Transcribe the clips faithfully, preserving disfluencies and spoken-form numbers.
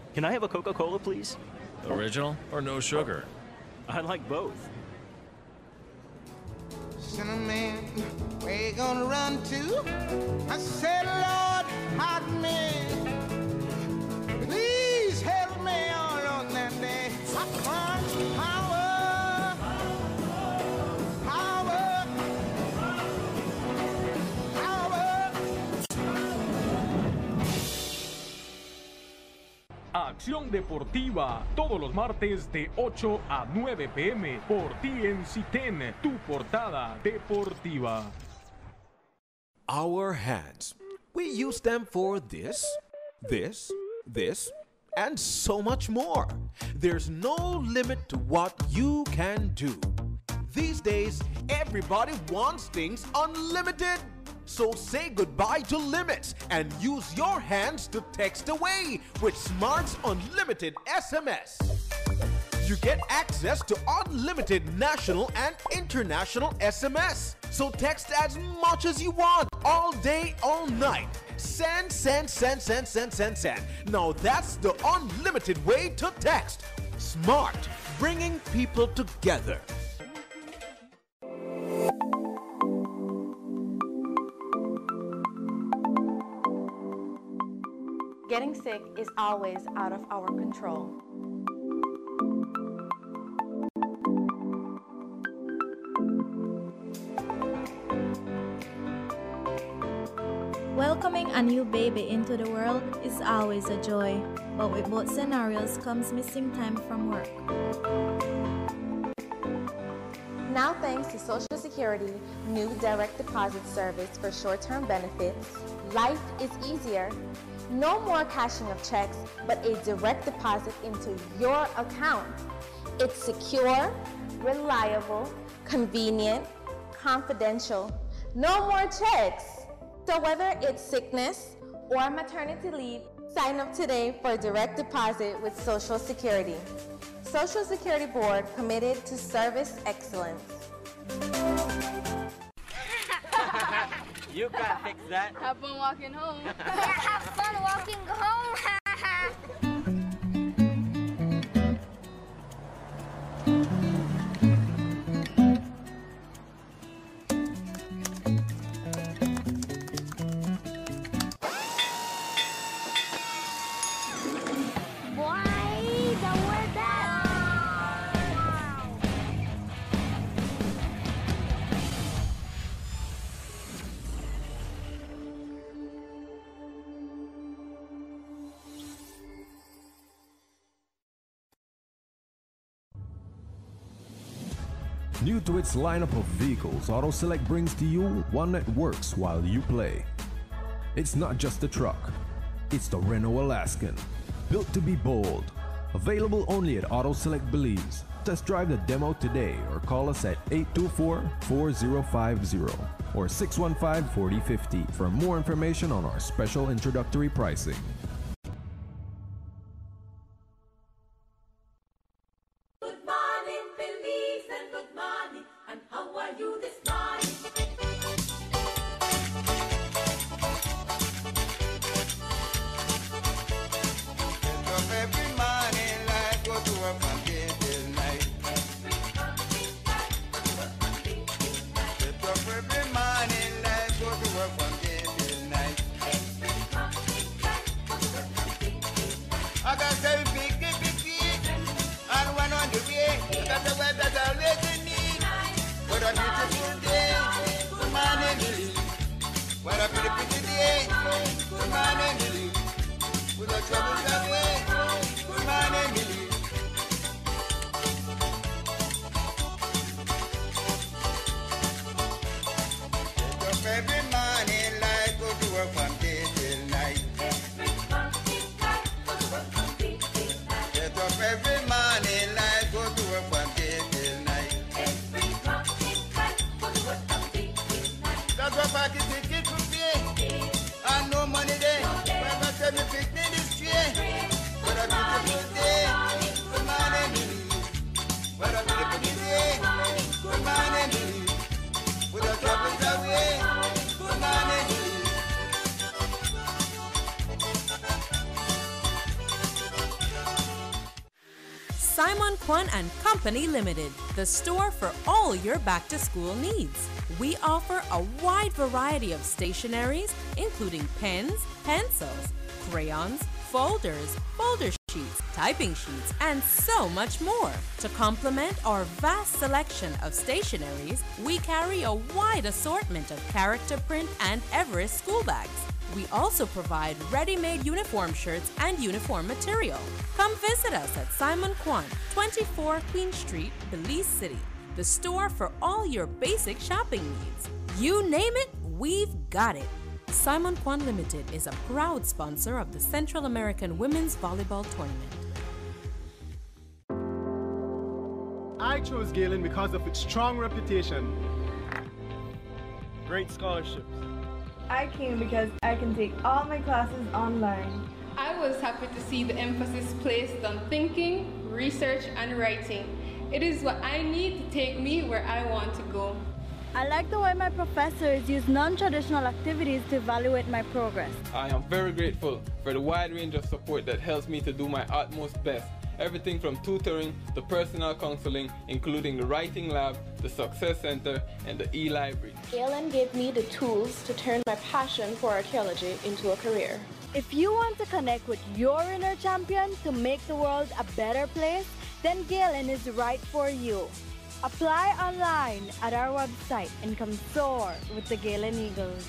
Can I have a Coca-Cola, please? Original or no sugar? I like both. Cinnamon, where you gonna run to? I said, Lord, pardon me. Please help me all on that day. I cried power, power, power. Acción Deportiva, todos los martes de ocho a nueve p m por T N C ten, tu portada deportiva. Our hands. We use them for this, this, this, and so much more. There's no limit to what you can do. These days, everybody wants things unlimited. So say goodbye to limits and use your hands to text away with Smart's Unlimited S M S. You get access to unlimited national and international S M S. So text as much as you want, all day, all night. Send, send, send, send, send, send, send. Now that's the unlimited way to text. Smart, bringing people together. Getting sick is always out of our control. Welcoming a new baby into the world is always a joy, but with both scenarios comes missing time from work. Now, thanks to Social Security new direct deposit service for short-term benefits, life is easier. No more cashing of checks, but a direct deposit into your account. It's secure, reliable, convenient, confidential. No more checks. So whether it's sickness or maternity leave, sign up today for direct deposit with Social Security. Social Security Board, committed to service excellence. You can fix that. Have fun walking home. Yeah, have fun walking home. New to its lineup of vehicles, AutoSelect brings to you one that works while you play. It's not just a truck, it's the Renault Alaskan, built to be bold. Available only at AutoSelect Belize. Test drive the demo today or call us at eight two four, four zero five zero or six one five, four zero five zero for more information on our special introductory pricing. Simon Kwan and Company Limited, the store for all your back-to-school needs. We offer a wide variety of stationeries, including pens, pencils, crayons, folders, folder sheets, typing sheets, and so much more. To complement our vast selection of stationeries, we carry a wide assortment of character print and Everest school bags. We also provide ready-made uniform shirts and uniform material. Come visit us at Simon Kwan, twenty-four Queen Street, Belize City, the store for all your basic shopping needs. You name it, we've got it. Simon Kwan Limited is a proud sponsor of the Central American Women's Volleyball Tournament. I chose Galen because of its strong reputation. Great scholarships. I came because I can take all my classes online. I was happy to see the emphasis placed on thinking, research, and writing. It is what I need to take me where I want to go. I like the way my professors use non-traditional activities to evaluate my progress. I am very grateful for the wide range of support that helps me to do my utmost best. Everything from tutoring to personal counseling, including the writing lab, the Success Center, and the e-library. Galen gave me the tools to turn my passion for archaeology into a career. If you want to connect with your inner champion to make the world a better place, then Galen is right for you. Apply online at our website and come soar with the Galen Eagles.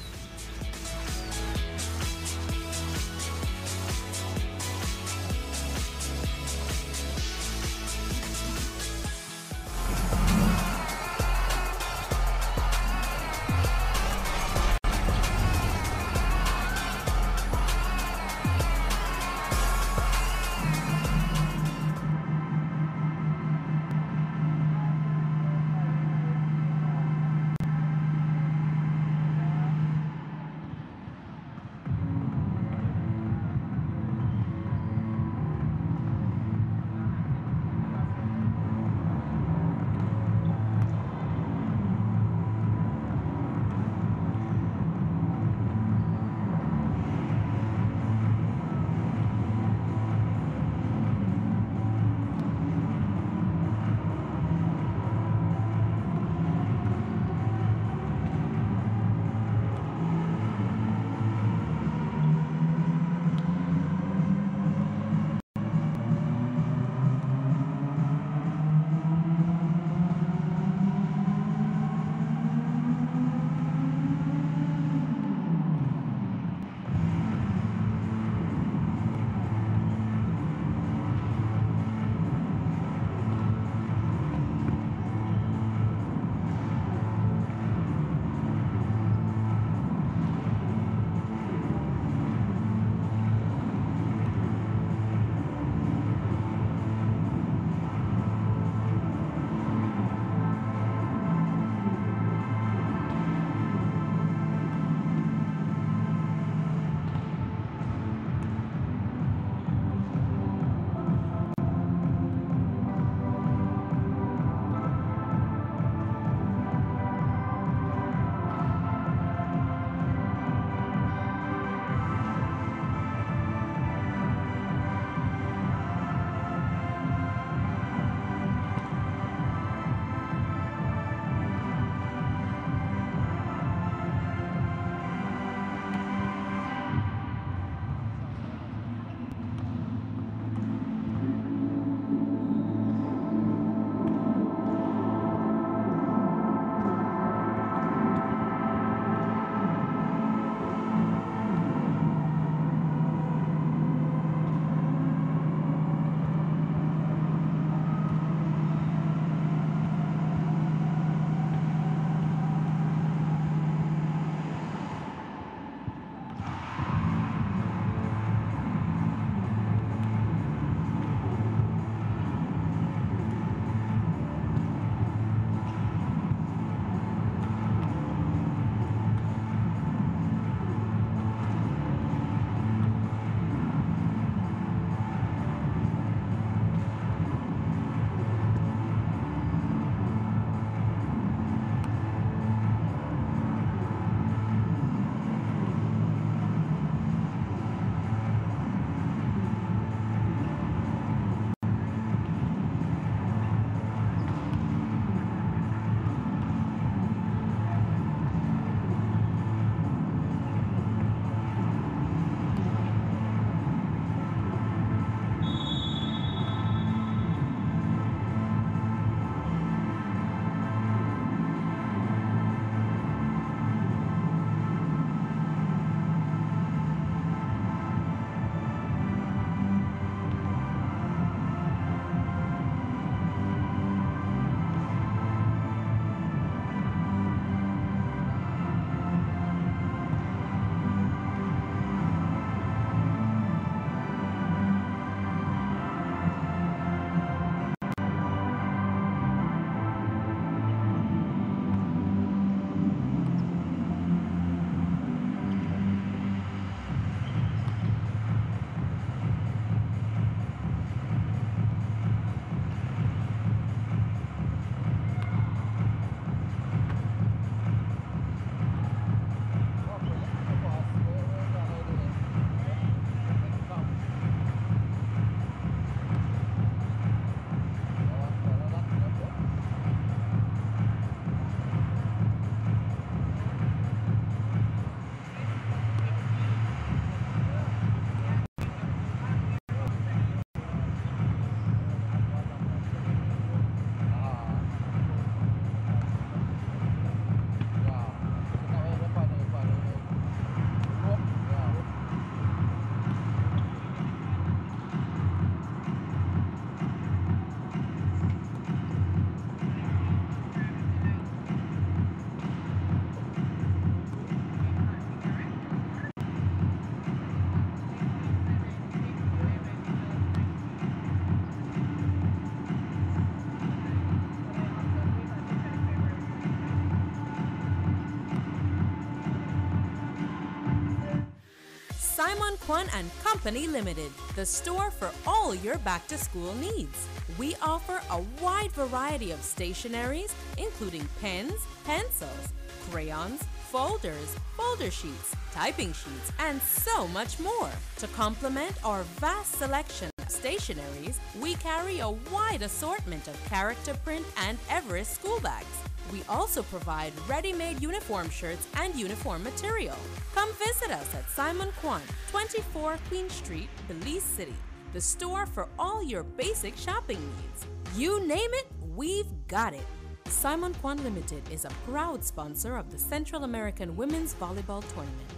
Simon Kwan and Company Limited, the store for all your back-to-school needs. We offer a wide variety of stationeries, including pens, pencils, crayons, folders, folder sheets, typing sheets, and so much more. To complement our vast selection of stationeries, we carry a wide assortment of character print and Everest school bags. We also provide ready-made uniform shirts and uniform material. Come visit us at Simon Kwan, twenty-four Queen Street, Belize City, the store for all your basic shopping needs. You name it, we've got it. Simon Kwan Limited is a proud sponsor of the Central American Women's Volleyball Tournament.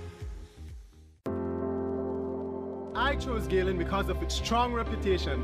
I chose Galen because of its strong reputation.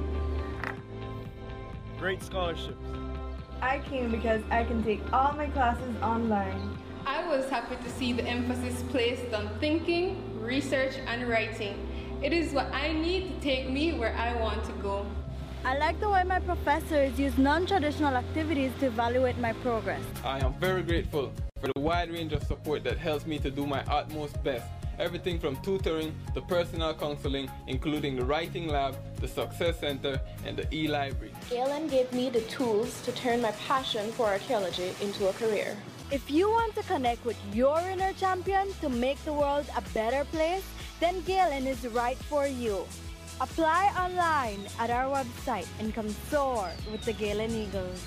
Great scholarships. I came because I can take all my classes online. I was happy to see the emphasis placed on thinking, research, and writing. It is what I need to take me where I want to go. I like the way my professors use non-traditional activities to evaluate my progress. I am very grateful for the wide range of support that helps me to do my utmost best. Everything from tutoring to personal counseling, including the writing lab, the Success Center, and the e-library. Galen gave me the tools to turn my passion for archaeology into a career. If you want to connect with your inner champion to make the world a better place, then Galen is right for you. Apply online at our website and come soar with the Galen Eagles.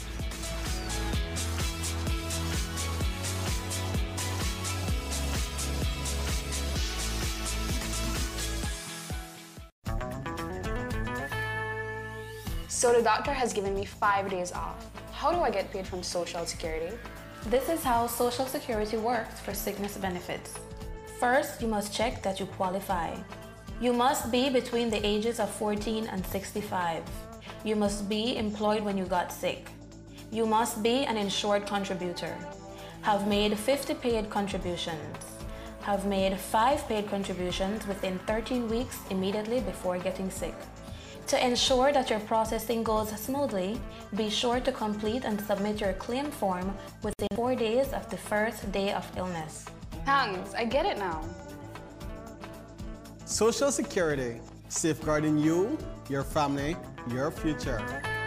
So the doctor has given me five days off. How do I get paid from Social Security? This is how Social Security works for sickness benefits. First, you must check that you qualify. You must be between the ages of fourteen and sixty-five. You must be employed when you got sick. You must be an insured contributor. Have made fifty paid contributions. Have made five paid contributions within thirteen weeks immediately before getting sick. To ensure that your processing goes smoothly, be sure to complete and submit your claim form within four days of the first day of illness. Thanks, I get it now. Social Security, safeguarding you, your family, your future.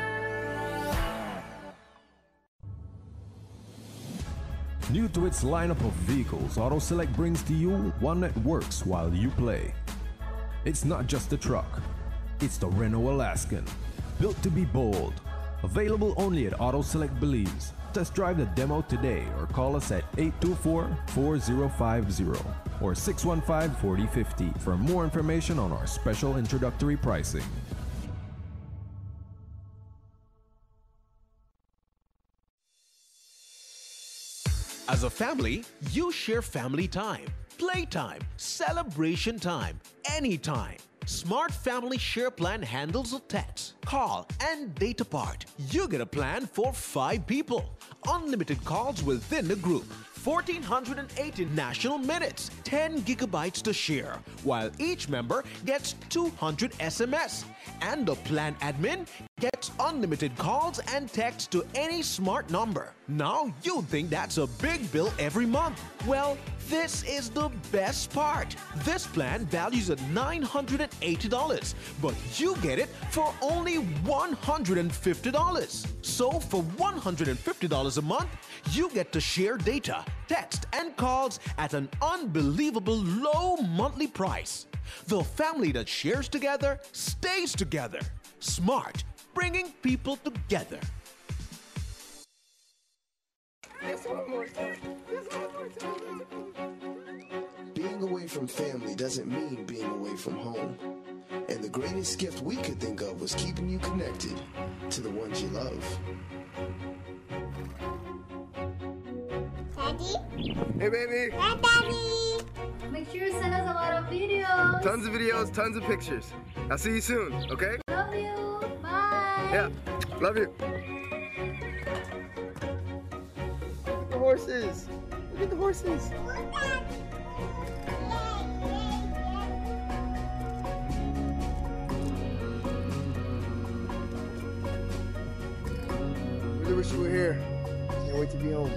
New to its lineup of vehicles, AutoSelect brings to you one that works while you play. It's not just a truck, it's the Renault Alaskan, built to be bold. Available only at AutoSelect Belize. Test drive the demo today or call us at eight two four, four zero five zero or six one five, four zero five zero for more information on our special introductory pricing. As a family, you share family time, playtime, celebration time, anytime. Smart Family Share Plan handles the text, call, and data part. You get a plan for five people. Unlimited calls within the group. one thousand four hundred eighty national minutes, ten gigabytes to share, while each member gets two hundred S M S. And the plan admin gets unlimited calls and texts to any smart number. Now you think that's a big bill every month. Well, this is the best part. This plan values at nine hundred eighty dollars, but you get it for only one hundred fifty dollars. So for one hundred fifty dollars a month, you get to share data, text, and calls at an unbelievable low monthly price. The family that shares together stays together. Smart, bringing people together. Being away from family doesn't mean being away from home. And the greatest gift we could think of was keeping you connected to the ones you love. Daddy? Hey, baby. Hi, Daddy. Make sure you send us a lot of videos. Tons of videos, tons of pictures. I'll see you soon, okay? Love you. Bye. Yeah, love you. The horses. Look at the horses. Really wish you were here. Can't wait to be home.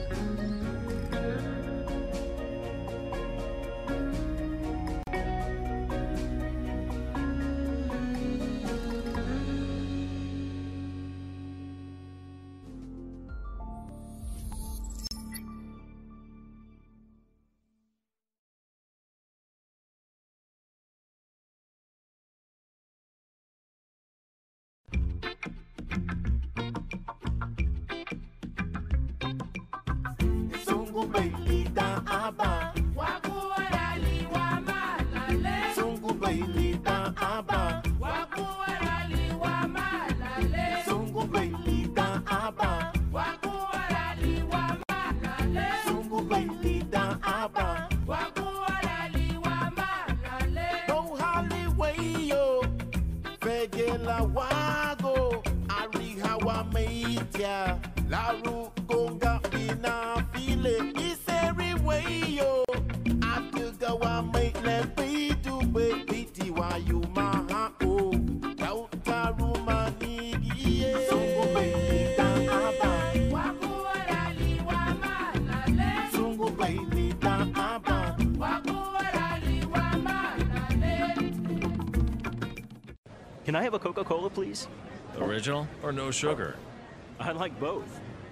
Can I have a Coca-Cola, please? Original or no sugar? I like both.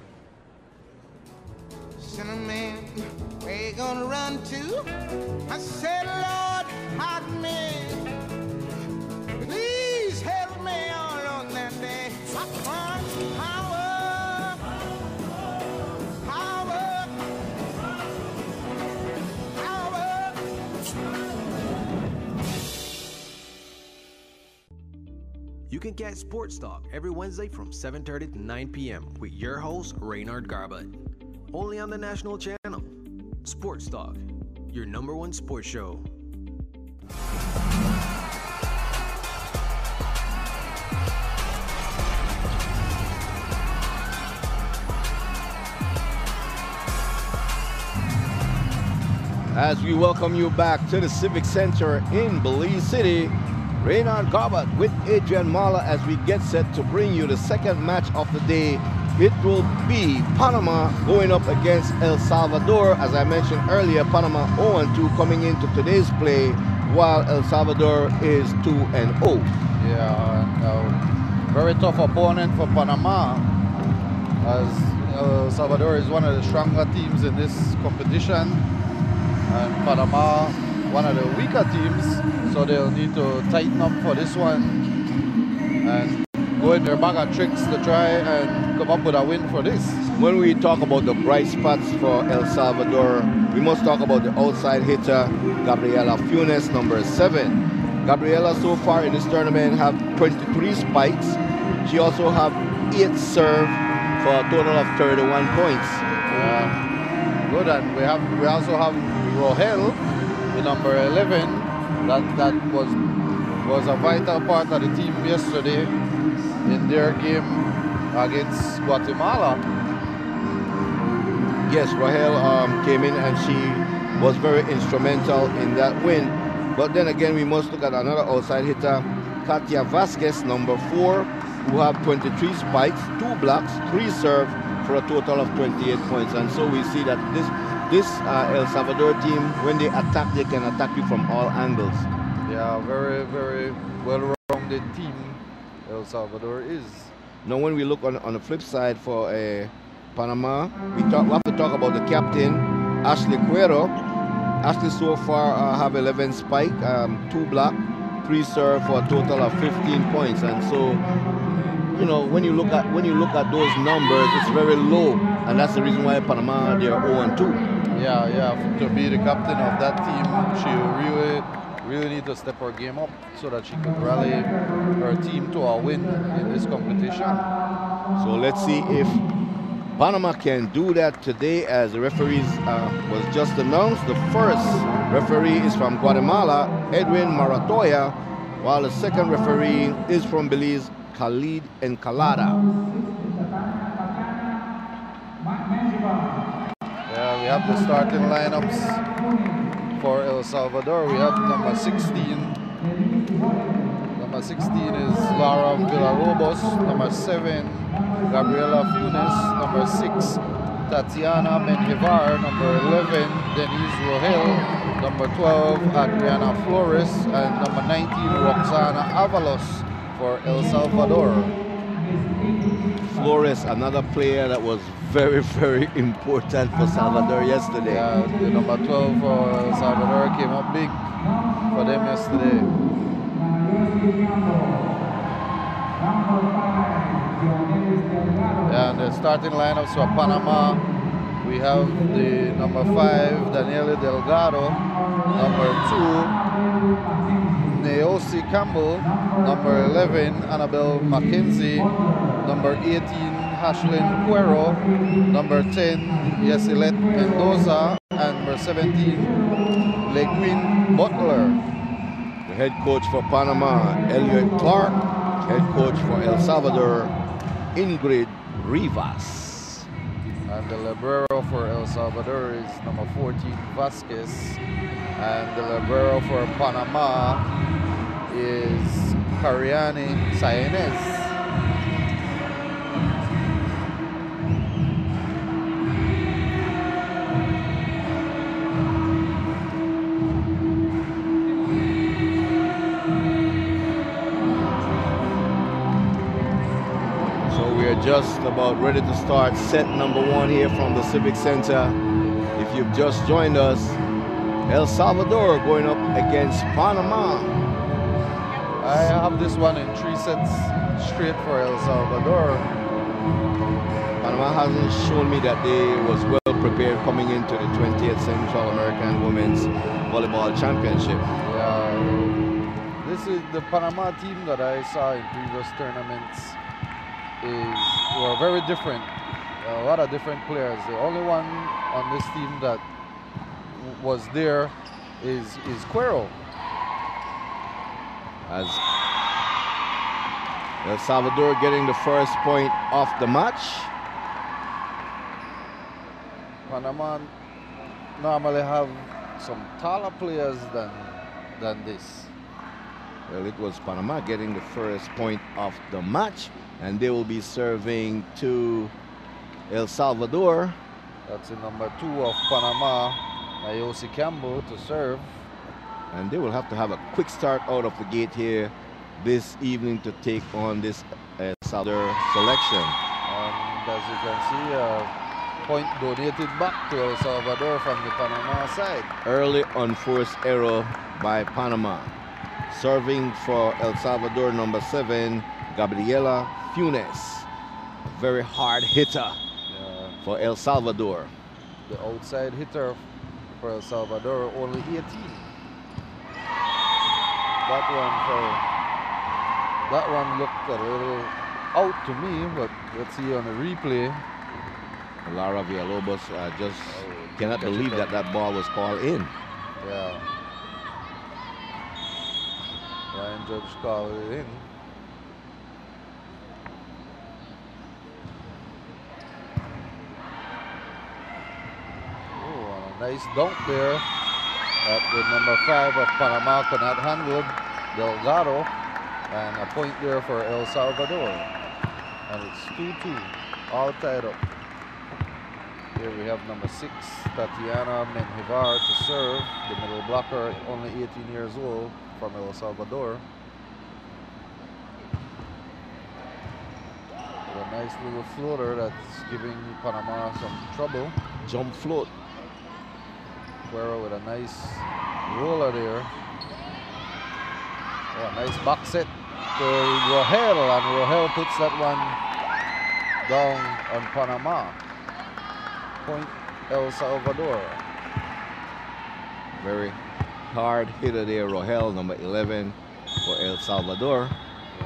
Cinnamon, where you gonna run to? I said, Lord, pardon me. Please help me all on that day. I want power, power, power. You can catch Sports Talk every Wednesday from seven thirty to nine p m with your host, Reynard Garbutt. Only on the national channel. Sports Talk, your number one sports show. As we welcome you back to the Civic Center in Belize City, Reynard Garbutt with Adrian Mala as we get set to bring you the second match of the day. It will be Panama going up against El Salvador. As I mentioned earlier, Panama oh and two coming into today's play, while El Salvador is two and oh. Yeah, uh, very tough opponent for Panama, as El Salvador is one of the stronger teams in this competition, and Panama one of the weaker teams, so they'll need to tighten up for this one and go in their bag of tricks to try and come up with a win for this. When we talk about the bright spots for El Salvador, we must talk about the outside hitter, Gabriela Funes, number seven. Gabriela so far in this tournament have twenty-three spikes. She also have eight serve for a total of thirty-one points. Yeah, good, and we have we also have Rohel, the number eleven, that that was was a vital part of the team yesterday in their game against Guatemala. Yes, Rahel um, came in and she was very instrumental in that win. But then again, we must look at another outside hitter, Katia Vasquez, number four, who have twenty-three spikes, two blocks, three serve for a total of twenty-eight points. And so we see that this this uh, El Salvador team, when they attack, they can attack you from all angles. Yeah, very, very well-rounded team El Salvador is. Now, when we look on, on the flip side for uh, Panama, we, talk, we have to talk about the captain, Ashley Cuero. Ashley so far uh, have eleven spike, um, two block, three serve for a total of fifteen points. And so, you know, when you look at when you look at those numbers, it's very low, and that's the reason why Panama they're oh and two. Yeah, yeah. To be the captain of that team, she really, really need to step her game up so that she can rally her team to a win in this competition. So let's see if Panama can do that today, as the referees uh, was just announced. The first referee is from Guatemala, Edwin Maratoya, while the second referee is from Belize, Khalid Encalada. Yeah, we have the starting lineups for El Salvador. We have number sixteen. Number sixteen is Laura Villalobos. Number seven, Gabriela Funes. Number six, Tatiana Menjivar. Number eleven, Denise Rohel. Number twelve, Adriana Flores. And number nineteen, Roxana Avalos for El Salvador. Flores, another player that was very, very important for Salvador yesterday. Yeah, the number twelve for El Salvador came up big for them yesterday. And the starting lineups for Panama, we have the number five, Daniela Delgado, number two, Naosi Campbell, number eleven, Annabelle McKenzie, number eighteen, Ashlyn Cuero, number ten, Yesilet Mendoza, and number seventeen, Leguin Butler. The head coach for Panama, Elliot Clark. Head coach for El Salvador, Ingrid Rivas. And the libero for El Salvador is number fourteen, Vasquez. And the libero for Panama is Cariani Saenez. Just about ready to start set number one here from the Civic Center. If you've just joined us, El Salvador going up against Panama. I have this one in three sets straight for El Salvador. Panama hasn't shown me that they was well prepared coming into the twentieth Central American Women's Volleyball Championship. Yeah, this is the Panama team that I saw in previous tournaments. Is were very different. A lot of different players. The only one on this team that was there is is Cuero. As El Salvador getting the first point off the match. Panama normally have some taller players than than this. Well, it was Panama getting the first point of the match, and they will be serving to El Salvador. That's the number two of Panama, Naosi Campbell, to serve. And they will have to have a quick start out of the gate here this evening to take on this El Salvador selection. And as you can see, a point donated back to El Salvador from the Panama side. Early unforced error by Panama. Serving for El Salvador, number seven, Gabriela Funes. A very hard hitter yeah. for El Salvador. The outside hitter for El Salvador, only eighteen. That one for that one looked a little out to me, but let's see on the replay. Lara Villalobos uh, just oh, cannot believe that that ball was called in. Yeah. Ryan Judge called it in. Oh, and a nice dunk there at the number five of Panama, cannot handle Delgado, and a point there for El Salvador. And it's two two, all tied up. Here we have number six, Tatiana Menjivar, to serve. The middle blocker, only eighteen years old, from El Salvador. With a nice little floater that's giving Panama some trouble. Jump float. Cuero with a nice roller there. Oh, a nice back set to Rohel, and Rohel puts that one down on Panama. Point El Salvador. Very hard hitter there, Rohel, number eleven for El Salvador. Yeah.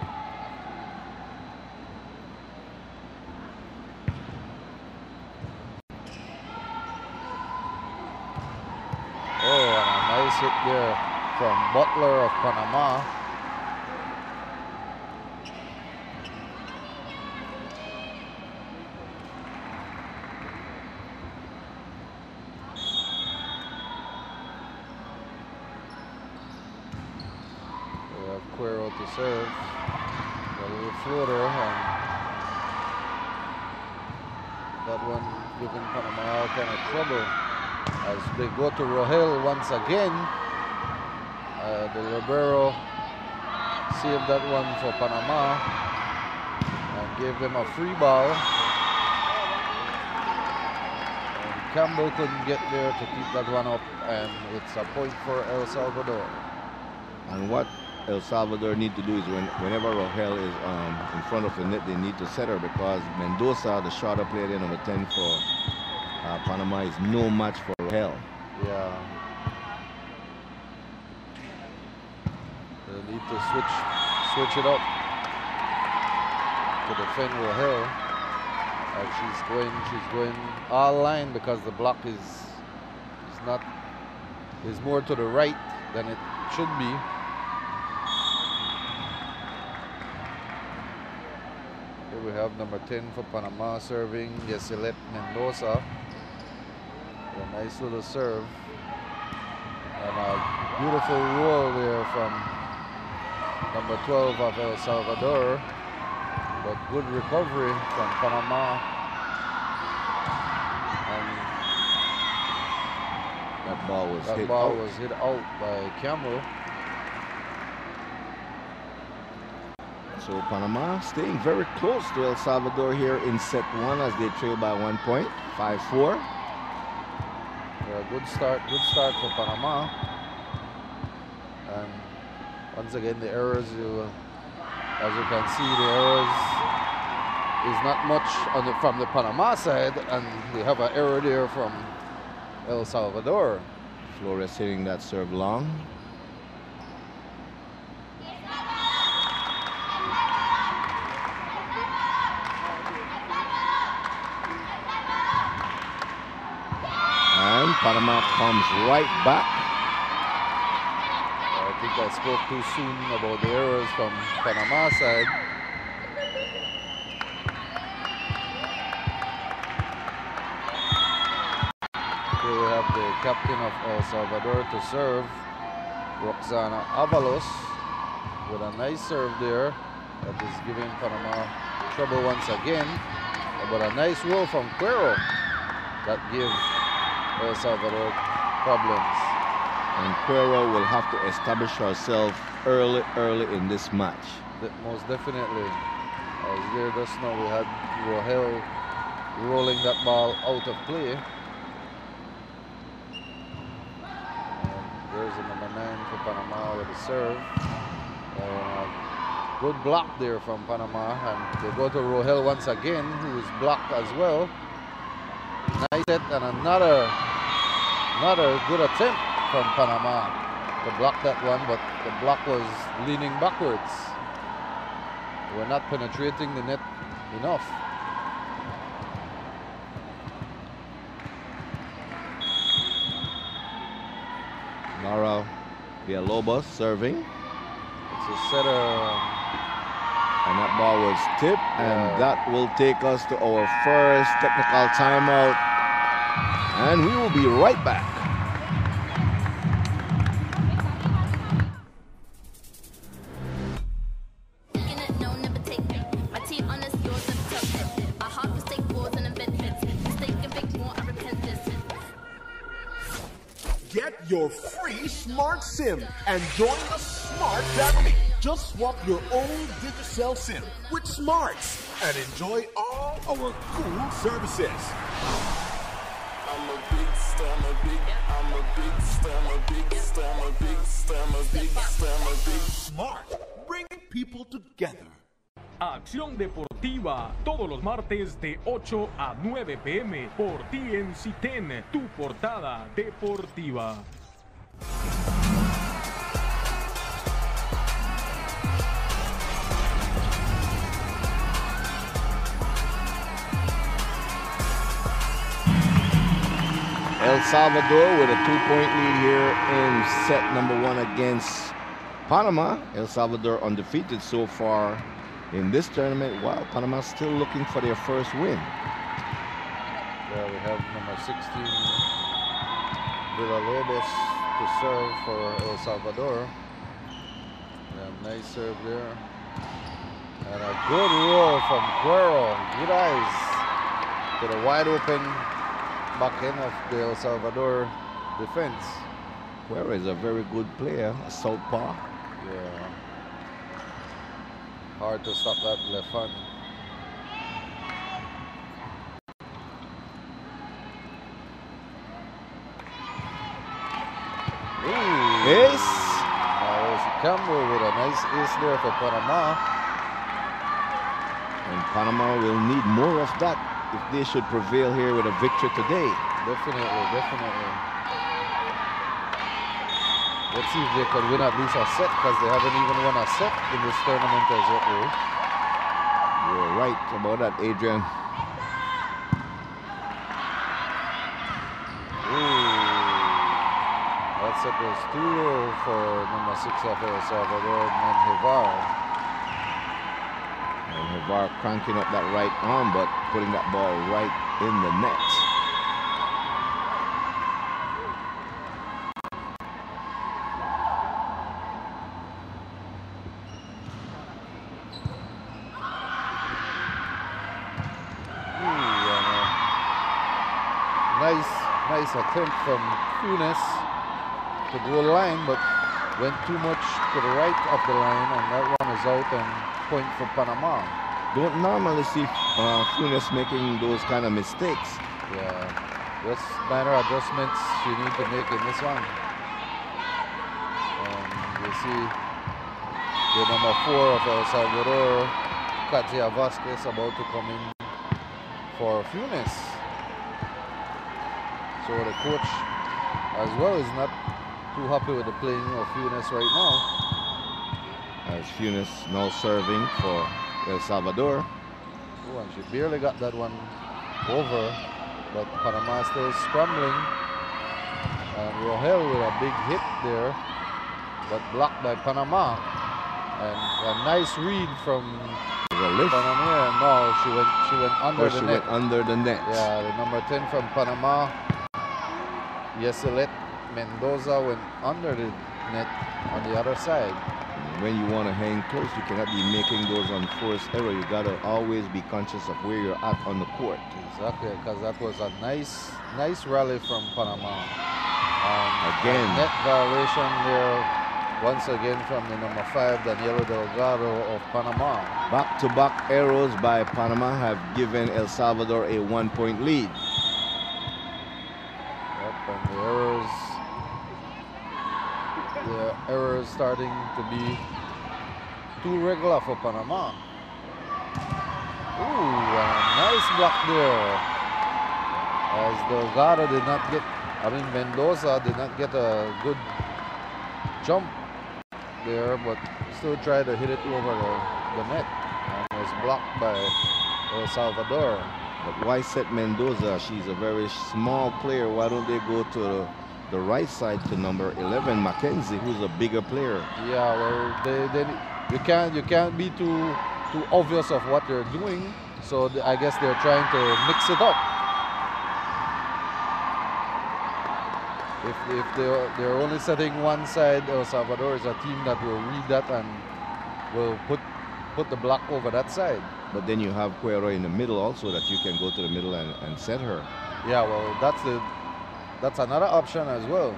Oh, and a nice hit there from Butler of Panama. Cuero to serve. A little floater, and that one giving Panama all kind of trouble as they go to Rohel once again. Uh, the libero saved that one for Panama and gave them a free ball. And Campbell couldn't get there to keep that one up, and it's a point for El Salvador. And what El Salvador need to do is when, whenever Rogel is um, in front of the net, they need to set her because Mendoza, the shorter player there, number ten for uh, Panama, is no match for Rogel. Yeah. They need to switch switch it up to defend Rogel. As she's going, she's going all line because the block is is not is more to the right than it should be. Here we have number ten for Panama serving Yesilet Mendoza. A nice little serve. And a beautiful roll there from number twelve of El Salvador. But good recovery from Panama. And that ball was that hit ball out. was hit out by Campbell. So Panama staying very close to El Salvador here in set one as they trail by one point, five four. Yeah, good start, good start for Panama. And once again, the errors, you, as you can see, the errors is not much on the, from the Panama side, and we have an error there from El Salvador. Flores hitting that serve long. And Panama comes right back. I think I spoke too soon about the errors from Panama side. Here we have the captain of El Salvador to serve, Roxana Avalos, with a nice serve there that is giving Panama trouble once again. But a nice roll from Cuero that gives El Salvador problems. And Cuero will have to establish herself early, early in this match. Most definitely. As there just now, we had Rogel rolling that ball out of play. And there's the number nine for Panama with a serve. Uh, good block there from Panama. And they go to Rogel once again, who is blocked as well. Nice hit and another, another good attempt from Panama to block that one, but the block was leaning backwards. We're not penetrating the net enough. Laura Villalobos serving. It's a setter. And that ball was tipped, yeah. And that will take us to our first technical timeout. And we will be right back. Get your free smart SIM and join the smart family. Just swap your old Digicel SIM with Smarts and enjoy all our cool services. I'm a big star, I'm a big, I'm a big star, I'm a big star, I'm a big star, I'm a big star, I'm a big Smart, bringing people together. Acción Deportiva, todos los martes de ocho a nueve p m por T N C ten, tu portada deportiva. El Salvador with a two-point lead here in set number one against Panama. El Salvador undefeated so far in this tournament, while Panama still looking for their first win. There we have number sixteen, Villalobos, to serve for El Salvador. Yeah, nice serve there. And a good roll from Cuero. Good eyes to the wide open back end of the El Salvador defense. Cuero is a very good player, a southpaw. Yeah. Hard to stop that left hand. Yes. Uh, Campbell with a nice ace there for Panama. And Panama will need more of that if they should prevail here with a victory today. Definitely, definitely. Let's see if they could win at least a set, because they haven't even won a set in this tournament as yet. You're right about that, Adrian. Ooh. That set was too low for number six of El Salvador, Menjivar. And Menjivar cranking up that right arm, but putting that ball right in the net. Nice, nice attempt from Funes to goal line, but went too much to the right of the line, and that one is out and point for Panama. Don't normally see uh, Funes making those kind of mistakes. Yeah, just minor adjustments you need to make in this one. And you see the number four of El Salvador, Katia Vasquez, about to come in for Funes. So the coach as well is not too happy with the playing of Funes right now. As Funes now serving for El Salvador. Oh, and she barely got that one over, but Panama still scrambling. And Rohel with a big hit there, but blocked by Panama. And a nice read from Panama. No, she went she went under Or the she net. went under the net. Yeah, the number ten from Panama, Yeselet Mendoza, went under the net on the other side. When you want to hang close, you cannot be making those unforced errors. You got to always be conscious of where you're at on the court. Exactly, because that was a nice, nice rally from Panama. Um, Again. Net violation there, once again from the number five, Danielo Delgado of Panama. Back-to-back errors by Panama have given El Salvador a one-point lead. Yep, and the errors, the errors starting to be too regular for Panama. Ooh, a nice block there. As Delgado did not get, I mean Mendoza did not get a good jump there, but still tried to hit it over the, the net and was blocked by El Salvador. But why set Mendoza? She's a very small player. Why don't they go to the, the right side to number eleven, Mackenzie, who's a bigger player? Yeah, well, they, they you can't you can't be too too obvious of what they're doing. So th I guess they're trying to mix it up. If if they're they're only setting one side, El Salvador is a team that will read that and will put put the block over that side. But then you have Cuero in the middle also, that you can go to the middle and, and set her. Yeah, well, that's the that's another option as well.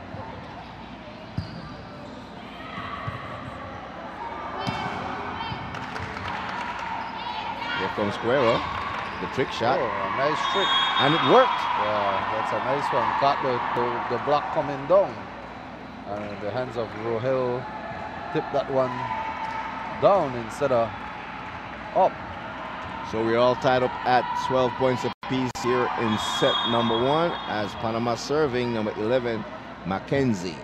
Here comes Cuero, the trick shot. Oh, a nice trick. And it worked. Yeah, that's a nice one. Caught the, the, the block coming down. And the hands of Rohel tipped that one down instead of up. So we're all tied up at twelve points apiece here in set number one, as Panama serving number eleven, Mackenzie.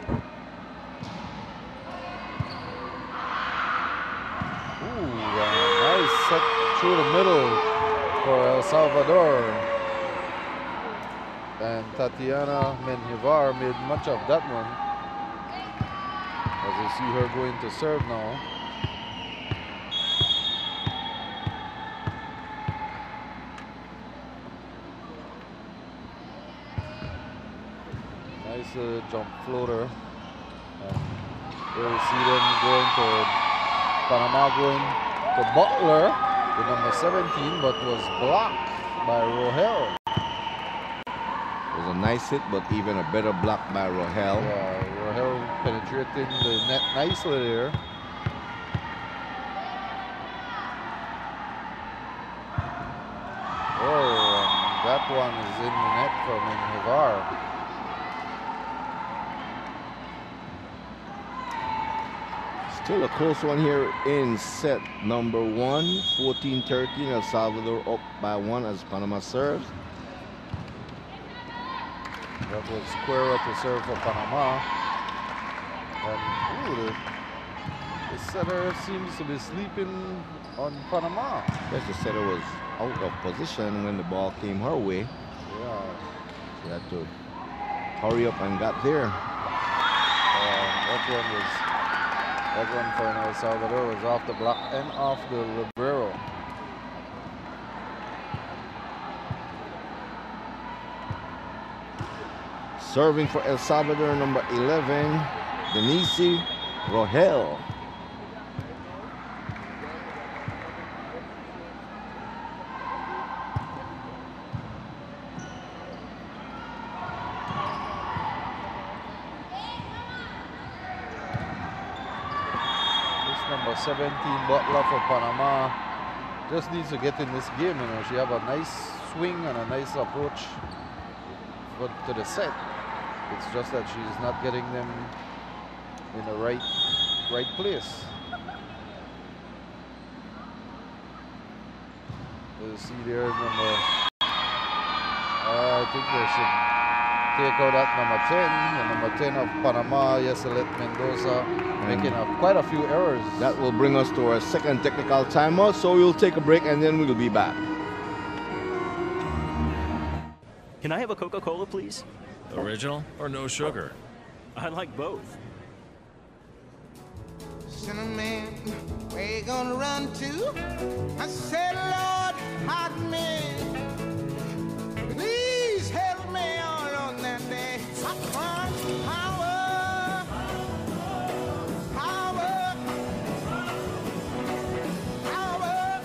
Ooh, a nice set through the middle for El Salvador. And Tatiana Menjivar made much of that one. As you see her going to serve now. Nice uh, jump floater. And there we see them going to Panama going to Butler, the number seventeen, but was blocked by Rohel. It was a nice hit, but even a better block by Rohel. Yeah, Rohel penetrating the net nicely there. Oh, and that one is in the net for Menjivar. Still a close one here in set number one. fourteen thirteen, El Salvador up by one as Panama serves. That was Cuero to serve for Panama. And ooh, the, the setter seems to be sleeping on Panama. Yes, the setter was out of position when the ball came her way. Yeah. She had to hurry up and got there. Um, that one was that one for El Salvador was off the block and off the libero. Serving for El Salvador, number eleven, Denise Rogel. Number seventeen, Butler for Panama, just needs to get in this game. You know, she have a nice swing and a nice approach but to the set. It's just that she's not getting them in the right right place. You see there number. Uh, I think they should take out that number ten. The number ten of Panama, Yeselet Mendoza, making a, quite a few errors. That will bring us to our second technical timeout, so we'll take a break and then we'll be back. Can I have a Coca-Cola, please? Original or no sugar? I like both. Cinnamon, where you gonna run to? I said, Lord, pardon me. Please help me all on that day. I want power, power, power.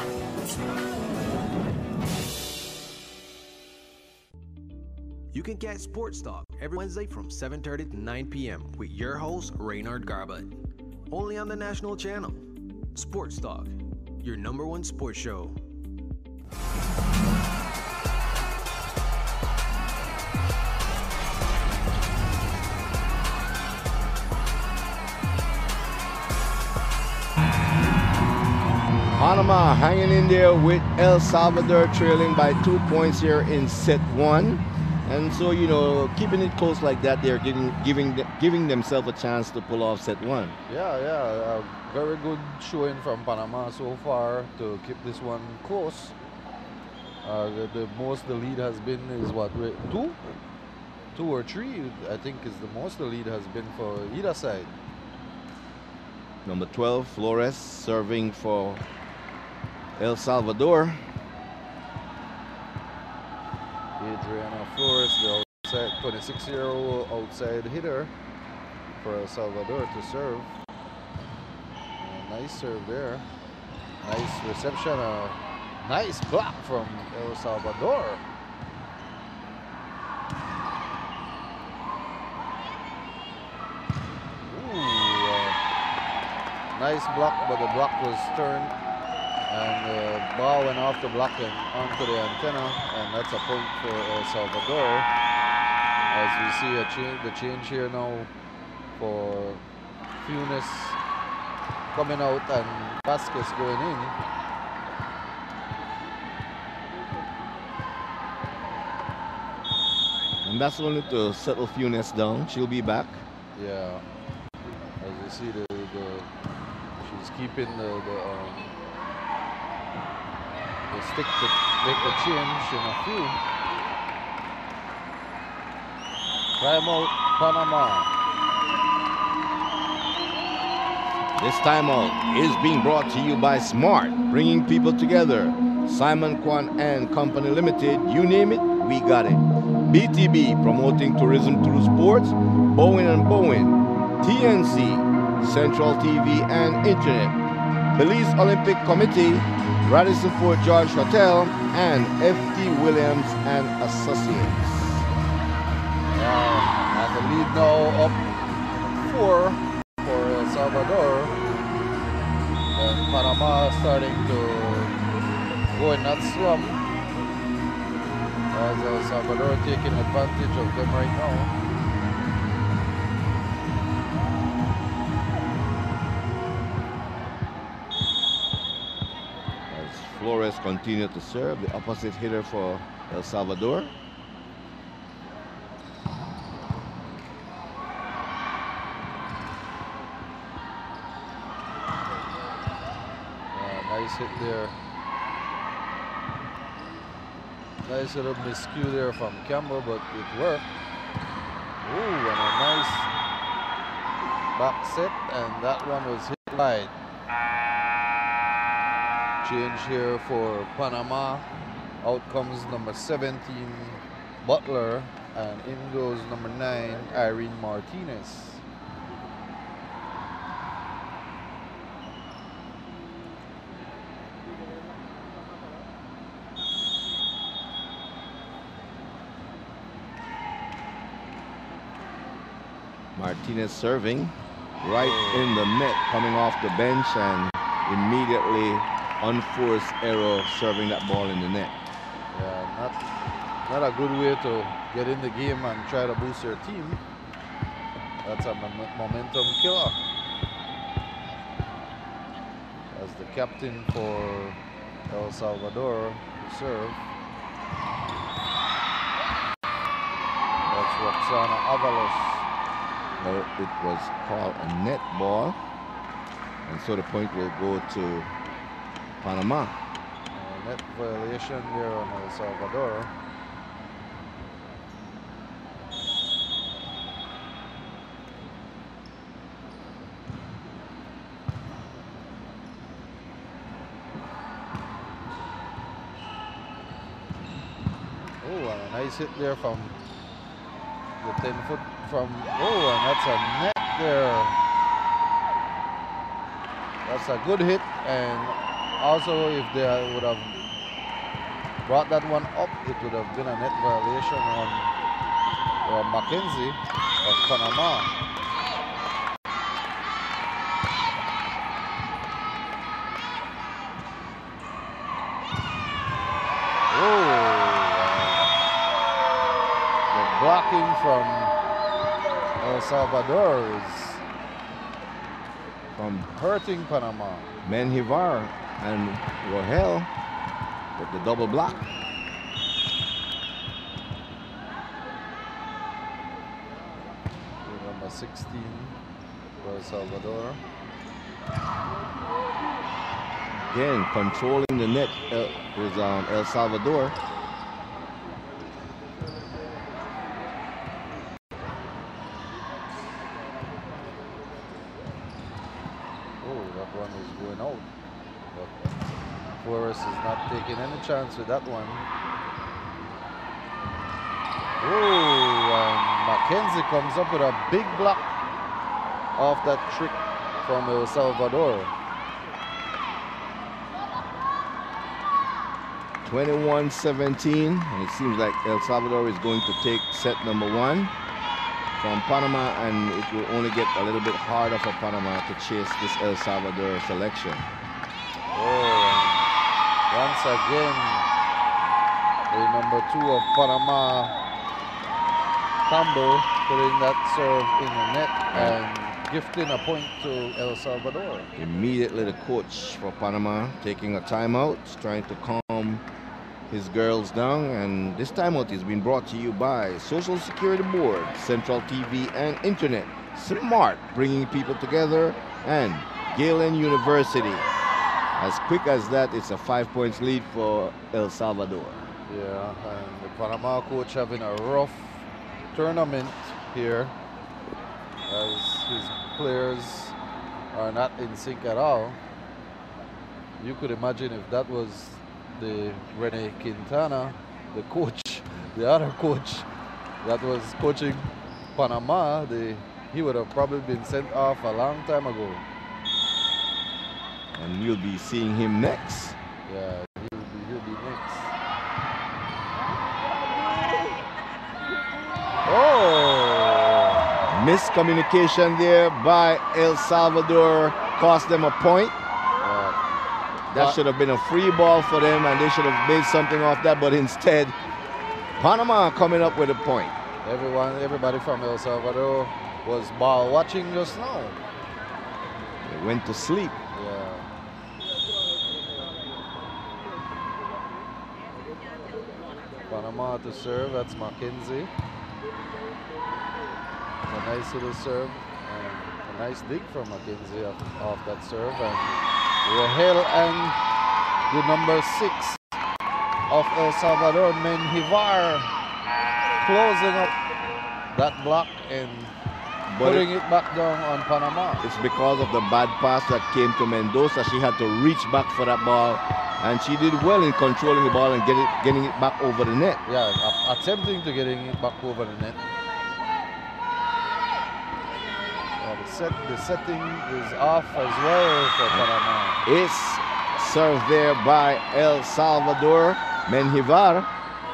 You can catch Sports Talk every Wednesday from seven thirty to nine p m with your host, Reynard Garbutt. Only on the national channel. Sports Talk, your number one sports show. Panama hanging in there with El Salvador trailing by two points here in set one. And so, you know, keeping it close like that, they're giving giving giving themselves a chance to pull off set one. Yeah, yeah, a very good showing from Panama so far to keep this one close. Uh, the, the most the lead has been is what, two? Two or three, I think, is the most the lead has been for either side. Number twelve, Flores, serving for El Salvador. Adriana Flores, the outside twenty-six-year-old outside hitter for El Salvador to serve. A nice serve there. Nice reception. A nice block from El Salvador. Ooh, uh, nice block, but the block was turned. And the ball went off the block and onto the antenna, and that's a point for El Salvador. As we see a change, the change here now for Funes coming out and Vasquez going in. And that's only to settle Funes down. She'll be back. Yeah. As you see, the, the she's keeping the, the um, the stick to make the change in a few. Timeout, Panama. This timeout is being brought to you by Smart, bringing people together. Simon Kwan and Company Limited, you name it, we got it. B T B, promoting tourism through sports. Bowen and Bowen, T N C, Central T V and Internet. Belize Olympic Committee, Radisson Fort George Hotel, and F T Williams and Associates. Yeah, and the lead now up four for El Salvador. And Panama starting to go in that slump. As El Salvador taking advantage of them right now. Flores continued to serve, the opposite hitter for El Salvador. Uh, nice hit there. Nice little miscue there from Campbell, but it worked. Ooh, and a nice back set, and that one was hit wide. Change here for Panama. Out comes number seventeen, Butler, and in goes number nine, Irene Martinez. Martinez serving right in the net, coming off the bench, and immediately unforced error serving that ball in the net. Yeah, not, not a good way to get in the game and try to boost your team. That's a mom momentum killer. As the captain for El Salvador to serve. That's Roxana Avalos. Well, it was called a net ball, and so the point will go to Panama. Uh, net violation there on El Salvador. Oh, and a nice hit there from the ten foot from, oh, and that's a net there. That's a good hit, and also if they would have brought that one up, it would have been a net violation on uh, Mackenzie of Panama. Oh, uh, the blocking from El Salvador is from hurting Panama. Menjivar and Rohel with the double block. Number sixteen for El Salvador. Again, controlling the net uh, is um, El Salvador. Flores is not taking any chance with that one. Oh, and Mackenzie comes up with a big block off that trick from El Salvador. twenty-one seventeen, and it seems like El Salvador is going to take set number one from Panama, and it will only get a little bit harder for Panama to chase this El Salvador selection. Oh, once again, the number two of Panama, Campbell, putting that serve in the net and gifting a point to El Salvador. Immediately the coach for Panama taking a timeout, trying to calm his girls down, and this timeout is being brought to you by Social Security Board, Central T V and Internet, Smart, bringing people together, and Galen University. As quick as that, it's a five points lead for El Salvador. Yeah, and the Panama coach having a rough tournament here as his players are not in sync at all. You could imagine if that was the Rene Quintana, the coach, the other coach that was coaching Panama, the, he would have probably been sent off a long time ago. And we'll be seeing him next. Yeah, he'll be, he'll be next. Oh! Miscommunication there by El Salvador cost them a point. Uh, that should have been a free ball for them, and they should have made something off that, but instead, Panama coming up with a point. Everyone, everybody from El Salvador was ball watching just now. They went to sleep. Yeah. Panama to serve, that's Mackenzie. A nice little serve, and a nice dig from Mackenzie off, off that serve. And Rahel and the number six of El Salvador, Menjivar, closing up that block and But putting it, it back down on Panama. It's because of the bad pass that came to Mendoza. She had to reach back for that ball, and she did well in controlling the ball and get it, getting it back over the net. Yeah, attempting to getting it back over the net. Yeah, the, set, the setting is off as well for Panama. It's served there by El Salvador, Menjivar.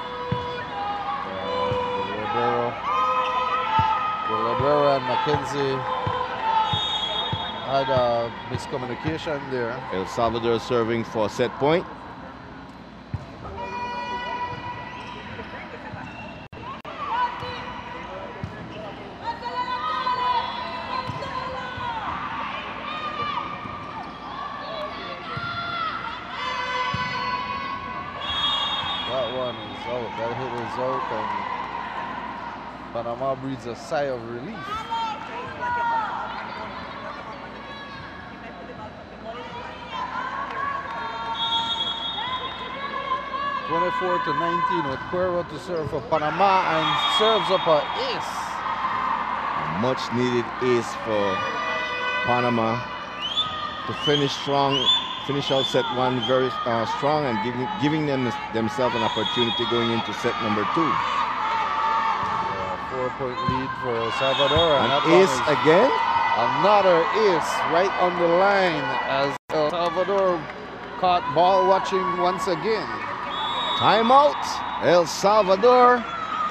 Libero and Mackenzie had a miscommunication there. El Salvador serving for set point. That one is out. That hit is out, and Panama breathes a sigh of relief. twenty-four to nineteen with Cuero to serve for Panama, and serves up a ace. Much needed ace for Panama to finish strong, finish out set one very uh, strong, and giving giving them themselves an opportunity going into set number two. Four-point lead for El Salvador. And that ace again. Another ace right on the line as El Salvador caught ball watching once again. Timeout, El Salvador.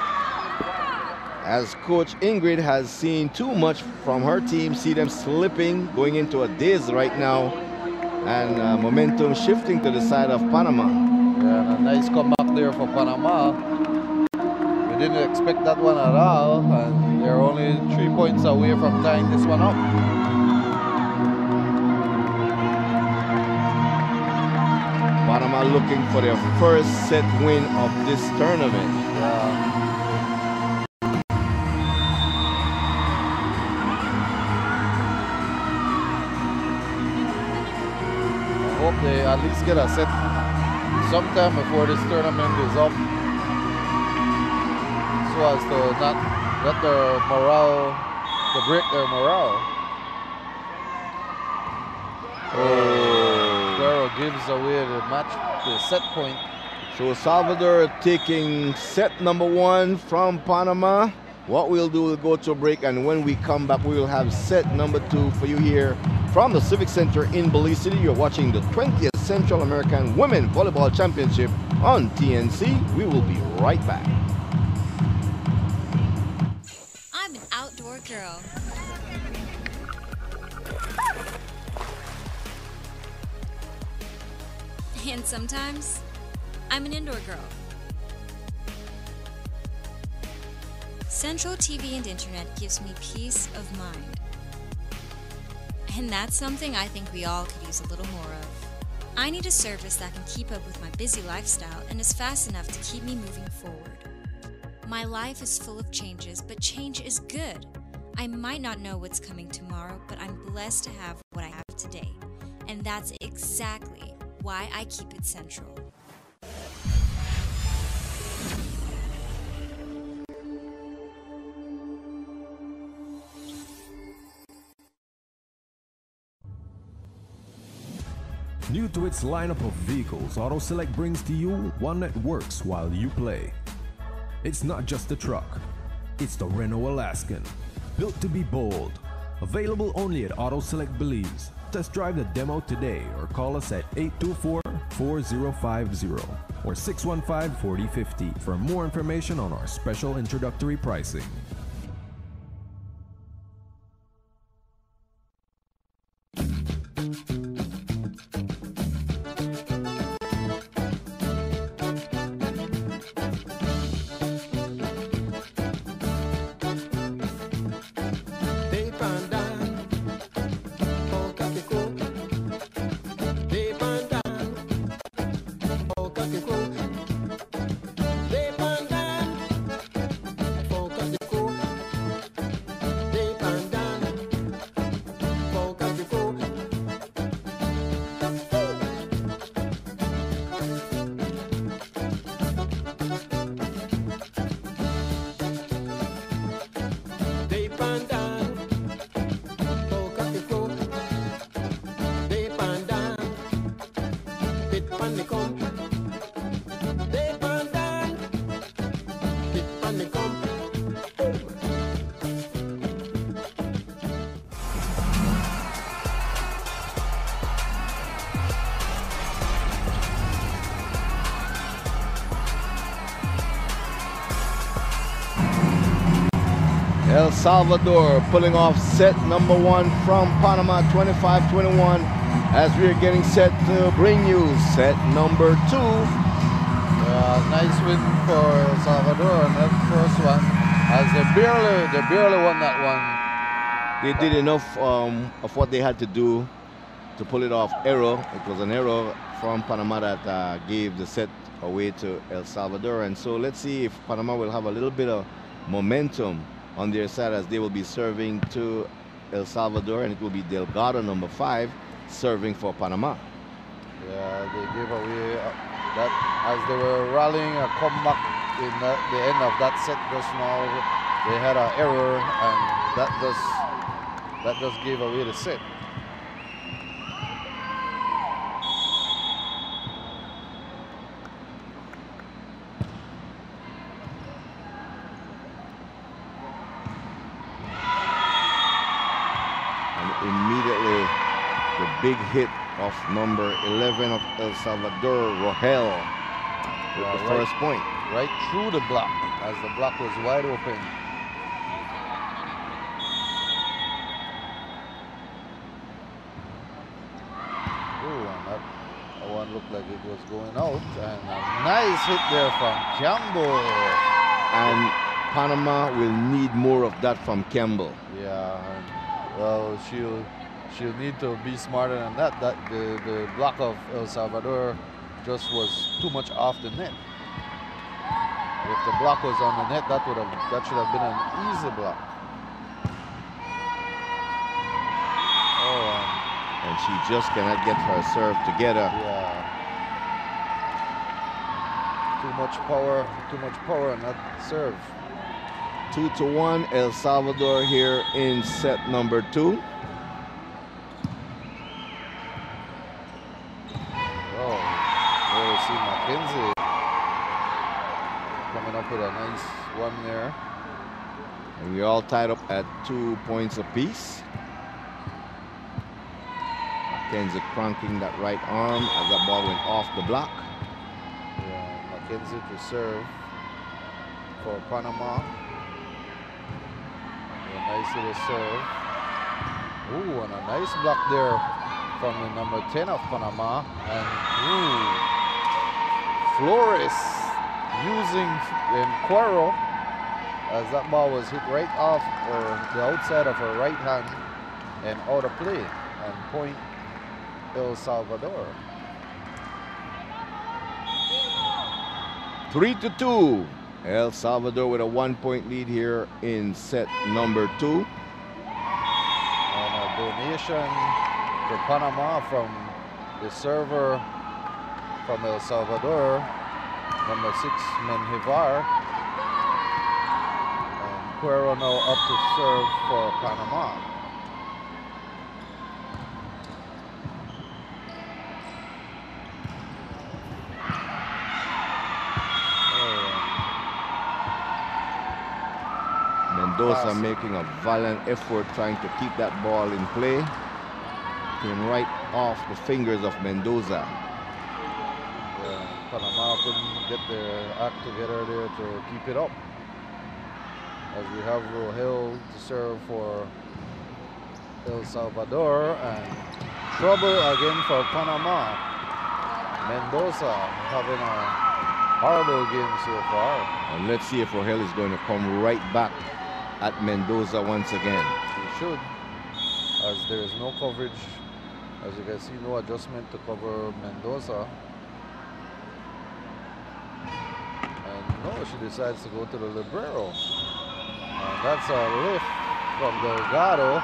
As Coach Ingrid has seen too much from her team, see them slipping, going into a daze right now, and uh, momentum shifting to the side of Panama. Yeah, and a nice comeback there for Panama. We didn't expect that one at all, and they're only three points away from tying this one up. Panama looking for their first set win of this tournament. Yeah. I hope they at least get a set sometime before this tournament is up, so as to not let their morale, to break their morale. Oh. Guerrero gives away the match, the set point. So Salvador taking set number one from Panama. What we'll do, we'll go to a break, and when we come back, we will have set number two for you here from the Civic Center in Belize City. You're watching the twentieth Central American Women Volleyball Championship on T N C. We will be right back. I'm an outdoor girl. And sometimes, I'm an indoor girl. Central T V and Internet gives me peace of mind. And that's something I think we all could use a little more of. I need a service that can keep up with my busy lifestyle and is fast enough to keep me moving forward. My life is full of changes, but change is good. I might not know what's coming tomorrow, but I'm blessed to have what I have today. And that's exactly why I keep it central. New to its lineup of vehicles, AutoSelect brings to you one that works while you play. It's not just a truck, it's the Renault Alaskan, built to be bold. Available only at AutoSelect Belize. Test drive the demo today or call us at eight two four, four zero five zero or six one five, four zero five zero for more information on our special introductory pricing. They and down. Folk up the floor. Dip and down. Pit on the comb. Dip and down. Pit on the comb. El Salvador pulling off set number one from Panama, twenty-five twenty-one, as we are getting set to bring you set number two. Yeah, nice win for El Salvador on that first one, as they barely, they barely won that one. They did enough um, of what they had to do to pull it off. Error, it was an error from Panama that uh, gave the set away to El Salvador, and so let's see if Panama will have a little bit of momentum on their side as they will be serving to El Salvador, and it will be Delgado, number five, serving for Panama. Yeah, they gave away uh, that as they were rallying a comeback in the, the end of that set just now. They had an error, and that just that just gave away the set. Immediately, the big hit of number eleven of El Salvador, Rogel, with Yeah, the right, first point. Right through the block, as the block was wide open. Ooh, and that, that one looked like it was going out. And a nice hit there from Campbell. And Panama will need more of that from Campbell. Yeah, and, well, she'll she'll need to be smarter than that. That the the block of El Salvador just was too much off the net. If the block was on the net, that would have that should have been an easy block. Oh, and, and she just cannot get her serve together. Yeah. Too much power, too much power on that serve. Two to one, El Salvador here in set number two. Oh, there we see Mackenzie coming up with a nice one there. And we're all tied up at two points apiece. Mackenzie cranking that right arm as that ball went off the block. Yeah, Mackenzie to serve for Panama. A nice little serve. Ooh, and a nice block there from the number ten of Panama. And ooh, Flores using Cuero as that ball was hit right off or the outside of her right hand and out of play, and point El Salvador. Three to two. El Salvador with a one-point lead here in set number two. And a donation to Panama from the server from El Salvador, number six, Menjivar. And Cuero now up to serve for Panama. Mendoza making a valiant effort trying to keep that ball in play. Came right off the fingers of Mendoza. Yeah, Panama couldn't get their act together there to keep it up. As we have Rogel to serve for El Salvador, and trouble again for Panama. Mendoza having a horrible game so far. And let's see if Rogel is going to come right back at Mendoza once again. He should, as there is no coverage. As you can see, no adjustment to cover Mendoza. And no, she decides to go to the libero. And that's a lift from Delgado.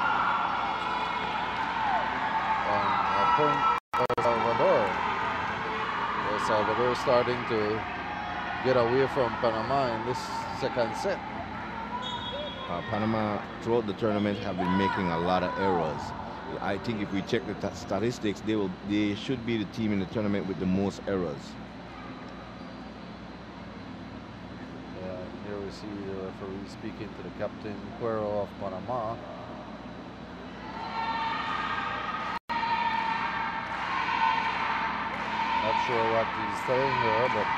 And a point for El Salvador. El Salvador starting to get away from Panama in this second set. uh, Panama throughout the tournament have been making a lot of errors. I think if we check the statistics, they will they should be the team in the tournament with the most errors. Yeah, here we see the referee speaking to the captain, Cuero of Panama. Not sure what he's telling her, but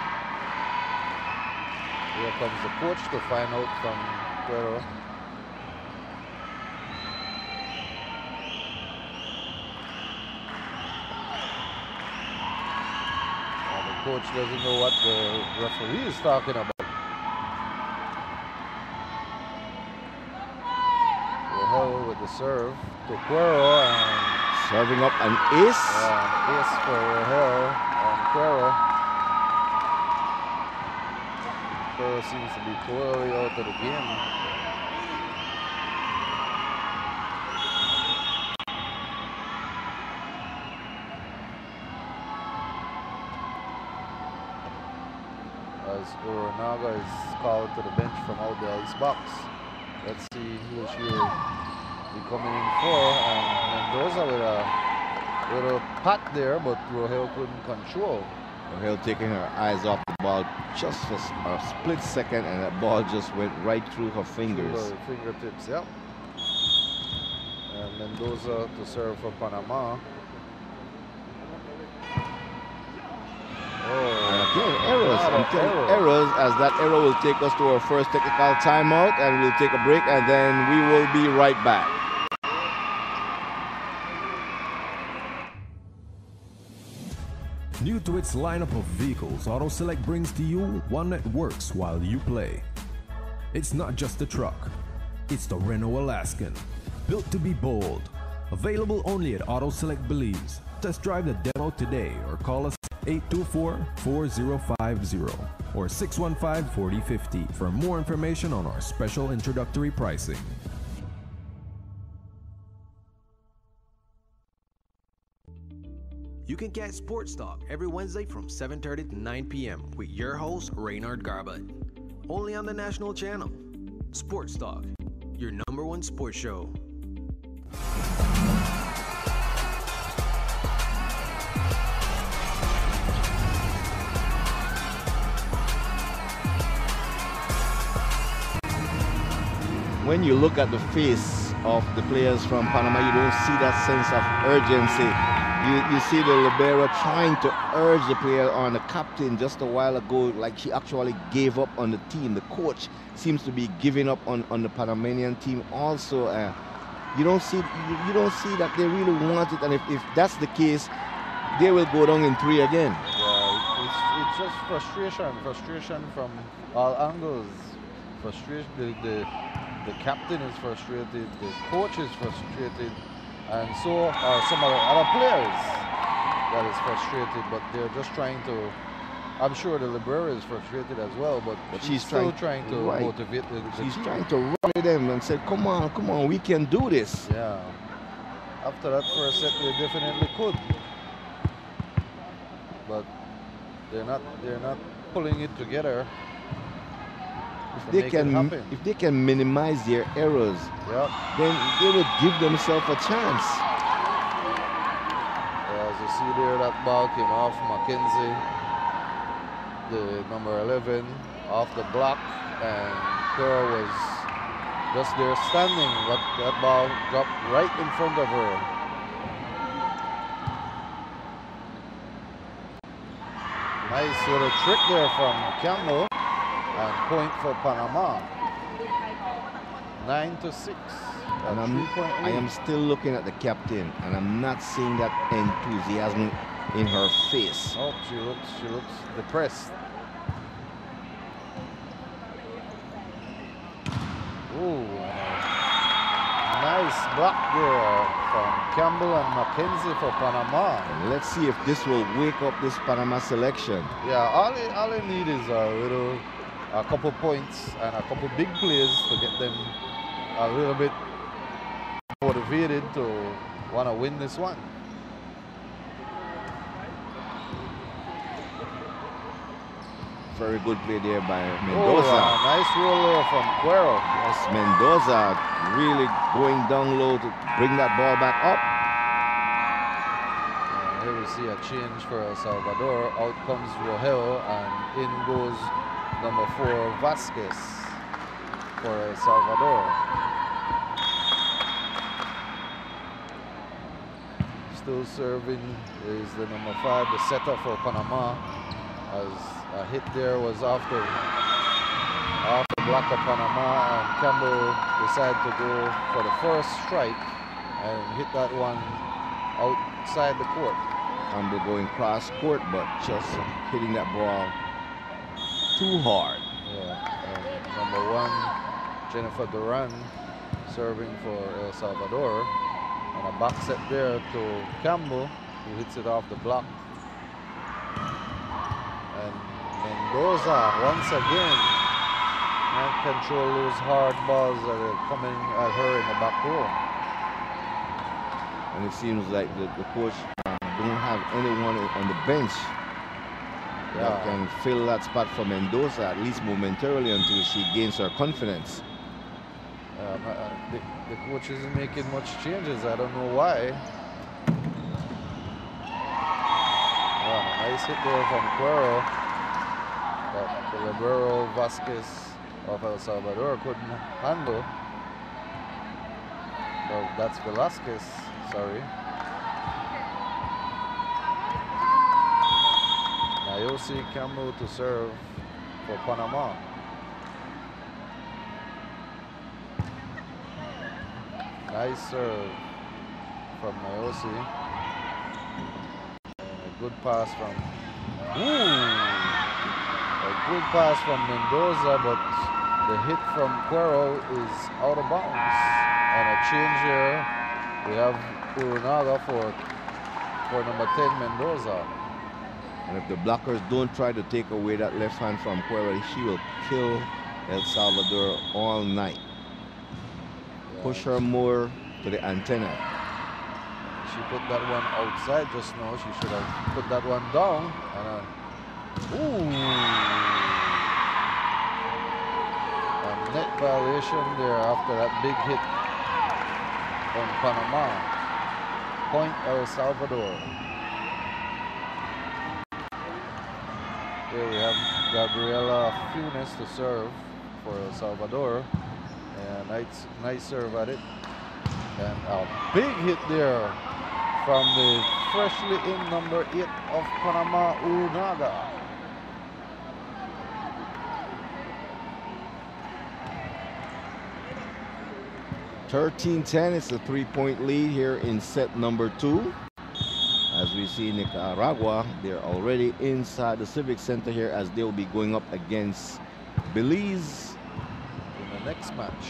here comes the coach to find out from Cuero. Coach doesn't know what the referee is talking about. Rahel with the serve to Cuero and serving up an ace. Yeah, ace for Rahel and Cuero. Cuero seems to be totally out of the game. As Uranaga is called to the bench from out the ice box. Let's see who she will be coming in for. And Mendoza with a little pat there, but Rahel couldn't control. Rahel taking her eyes off the ball just for a split second, and that ball just went right through her fingers. Through her fingertips, yep. And Mendoza to serve for Panama. Oh, again, errors. I'm telling you, errors, as that error will take us to our first technical timeout, and we'll take a break, and then we will be right back. New to its lineup of vehicles, AutoSelect brings to you one that works while you play. It's not just a truck, it's the Renault Alaskan, built to be bold. Available only at AutoSelect Belize. Test drive the demo today or call us eight two four, four zero five zero or six one five, four zero five zero for more information on our special introductory pricing. You can catch Sports Talk every Wednesday from seven thirty to nine p m with your host, Reynard Garbutt. Only on the national channel. Sports Talk, your number one sports show. When you look at the face of the players from Panama, you don't see that sense of urgency. You, you see the libero trying to urge the player on. The captain just a while ago, like she actually gave up on the team. The coach seems to be giving up on, on the Panamanian team also. Uh, you don't see you, you don't see that they really want it, and if, if that's the case, they will go down in three again. Yeah, it's, it's just frustration, frustration from all angles. Frustration. The, the the captain is frustrated. The coach is frustrated. And so are some of the other players that is frustrated, but they're just trying to, I'm sure the libero is frustrated as well, but, but she's, she's still trying, trying to right. motivate the, the She's team. trying to rally them and say, come on, come on, we can do this. Yeah. After that first set, they definitely could. But they're not, they're not pulling it together. If they can, if they can minimize their errors, yep. then they will give themselves a chance. Yeah, as you see there, that ball came off Mackenzie, the number eleven, off the block, and Cuero was just there standing. But that ball dropped right in front of her. Nice little trick there from Campbell. And point for Panama. Nine to six. And I'm, I am still looking at the captain, and I'm not seeing that enthusiasm in her face. Oh, she looks, she looks depressed. Ooh, nice block there from Campbell and Mackenzie for Panama. And let's see if this will wake up this Panama selection. Yeah, all they, all they need is a little. A couple points and a couple big plays to get them a little bit motivated to want to win this one. very good play there by Mendoza. Oh, uh, nice roll there from Cuero. Yes, Mendoza really going down low to bring that ball back up. And here we see a change for El Salvador. Out comes Rohel and in goes number four Vasquez for El Salvador. Still serving is the number five, the setter for Panama. As a hit there was off the, off the block of Panama, and Campbell decided to go for the first strike and hit that one outside the court. Campbell going cross court, but just hitting that ball too hard. Yeah, and number one, Jennifer Duran, serving for El Salvador. And a back set there to Campbell, who hits it off the block. And Mendoza, once again, can't control those hard balls that are coming at her in the back row. And it seems like the, the coach uh, don't have anyone on the bench Yeah. that can fill that spot for Mendoza, at least momentarily, until she gains her confidence. Um, uh, the, the coach isn't making much changes. I don't know why. Oh, nice hit there from Cuero. But the libero Vasquez of El Salvador couldn't handle. Well, that's Velasquez, sorry. Nayosi Campbell to serve for Panama. Nice serve from Nayosi. And a good pass from ooh, a good pass from Mendoza, but the hit from Cuero is out of bounds. And a change here. We have Urunaga for for number ten Mendoza. And if the blockers don't try to take away that left hand from Cuero, she will kill El Salvador all night. Push her more to the antenna. She put that one outside just now. She should have put that one down. And uh, ooh, a net violation there after that big hit on Panama. Point El Salvador. Here we have Gabriela Funes to serve for El Salvador. And nice, nice serve at it. And a big hit there from the freshly in number eight of Panama, Urunaga. thirteen ten, it's a three-point lead here in set number two. As we see Nicaragua, they're already inside the Civic Center here as they'll be going up against Belize in the next match.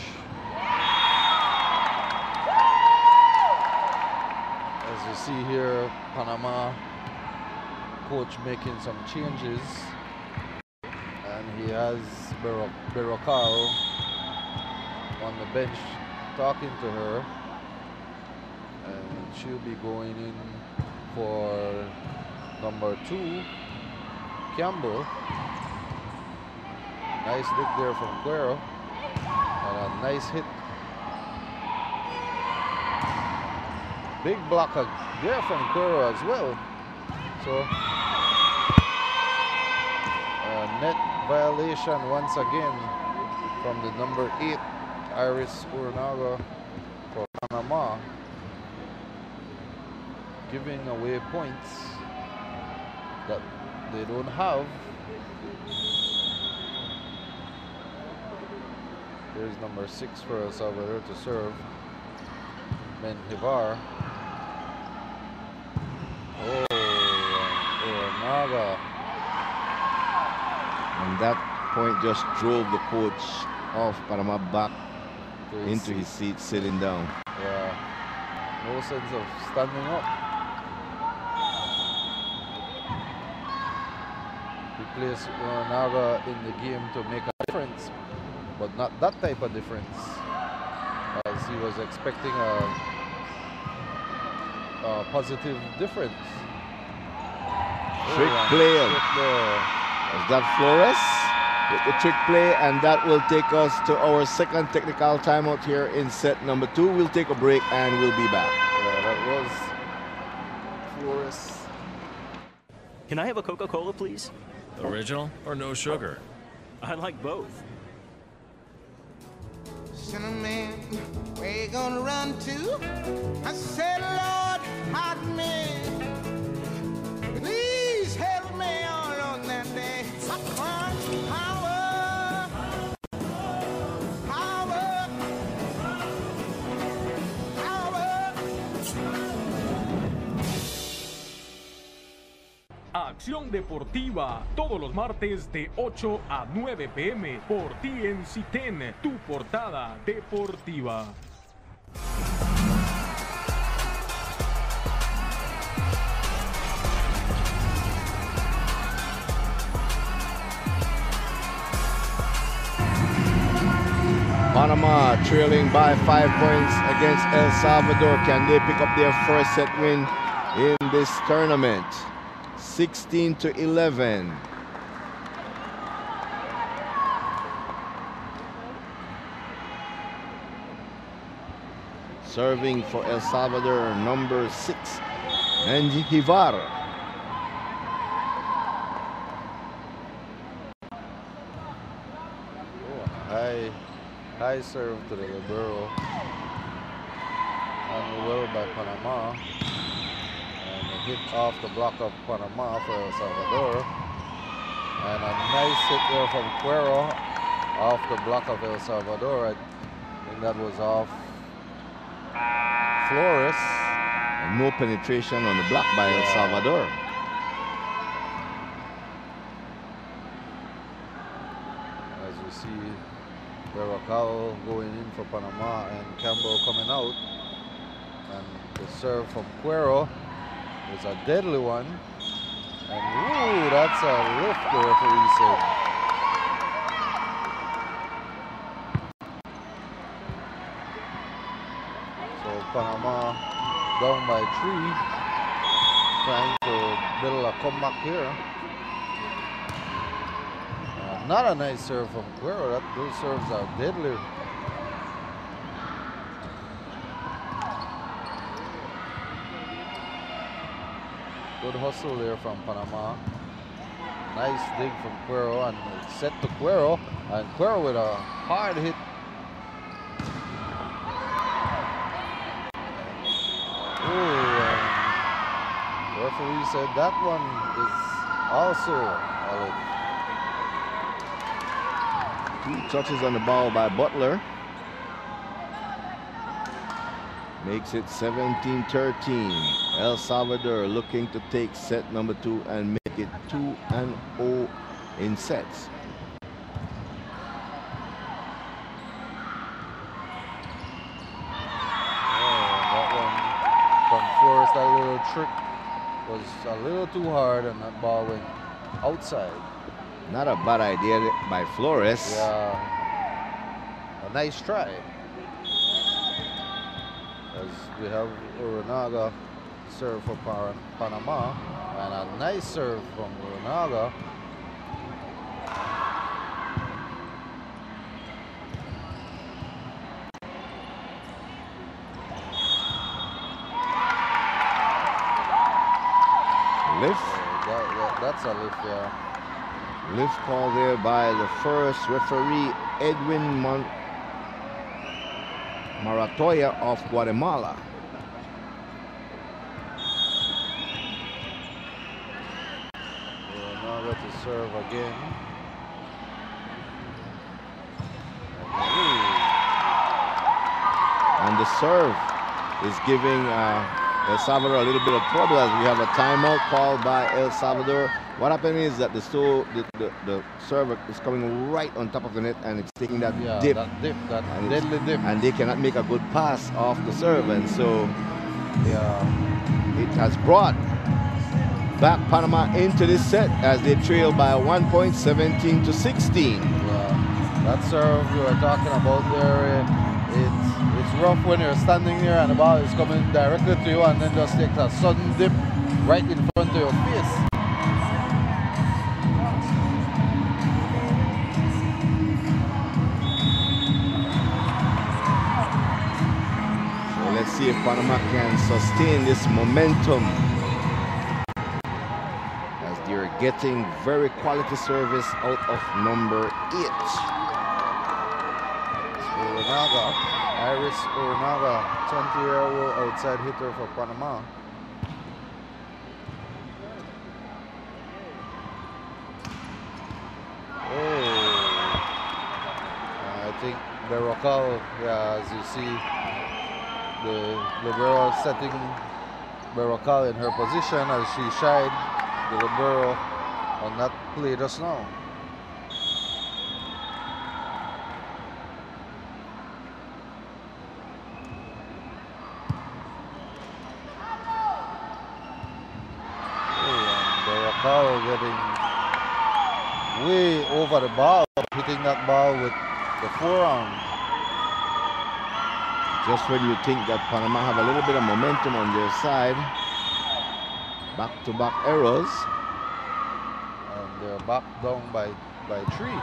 As you see here, Panama coach making some changes, and he has Berrocal on the bench talking to her, and she'll be going in for number two, Campbell. Nice dig there from Cuero, and a nice hit. Big block there from Cuero as well. So, a net violation once again from the number eight, Iris Urunaga for Panama, giving away points that they don't have. Here's number six for El Salvador to serve, Menjivar. Oh, Urunaga. And that point just drove the coach of Panama back to his into his seat, sitting down. Yeah, no sense of standing up. He placed Urunaga in the game to make a difference, but not that type of difference, as he was expecting a, a positive difference. Trick oh, player. Trick there. Is that Flores with the trick play, and that will take us to our second technical timeout here in set number two. We'll take a break and we'll be back. Yeah, that was Flores. Can I have a Coca-Cola, please? Original or no sugar? I like both. Cinnamon, where you gonna run to? I said, Lord, pardon me. Please help me all on that day. Power, power, power, power. Acción Deportiva, todos los martes de ocho a nueve p m por T N C diez, tu portada deportiva. Panama trailing by five points against El Salvador. Can they pick up their first set win in this tournament? sixteen to eleven. Serving for El Salvador, number six, Angie Hivar. Oh, high, high serve to the libero. And well by Panama. And a hit off the block of Panama for El Salvador. And a nice hit there from Cuero off the block of El Salvador. I think that was off Flores. And no penetration on the block by El Salvador. As we see Berrocal going in for Panama and Campbell coming out. And the serve from Cuero is a deadly one. And ooh, that's a lift, the referee said. So Panama down by three, trying to build a comeback here. Uh, not a nice serve from Cuero. That, those serves are deadly. Good hustle there from Panama. Nice dig from Cuero, and it's set to Cuero, and Cuero with a hard hit. Ooh, and the referee said that one is also a Two touches on the ball by Butler. Makes it seventeen thirteen. El Salvador looking to take set number two and make it two and oh in sets. Oh, that one from Flores, that little trick was a little too hard, and that ball went outside. Not a bad idea by Flores. Yeah, a nice try. As we have Uranaga serve for Pan Panama, and a nice serve from Uranaga. Lift. Uh, that, that, that's a lift, yeah. Lift call there by the first referee, Edwin Mon Maratoya of Guatemala. Uranaga to serve again. And the serve is giving uh, El Salvador a little bit of trouble as we have a timeout called by El Salvador. What happened is that the, so, the, the, the server is coming right on top of the net, and it's taking that Yeah, dip. that dip, that and deadly dip. And they cannot make a good pass off the serve, and so yeah, it has brought back Panama into this set as they trail by one point, seventeen to sixteen. Yeah, that serve you were talking about there, it's, it's rough when you're standing there and the ball is coming directly to you and then just takes a sudden dip right in front of your face. see if Panama can sustain this momentum as they're getting very quality service out of number eight. Uranaga, Iris Uranaga, twenty-year-old outside hitter for Panama. Oh, I think Berrocal, yeah, as you see, the libero setting Berrocal in her position as she shied the libero on that play just now. Oh, and Berrocal getting way over the ball, hitting that ball with the forearm. Just when you think that Panama have a little bit of momentum on their side, back-to-back errors. And they're back down by, by three.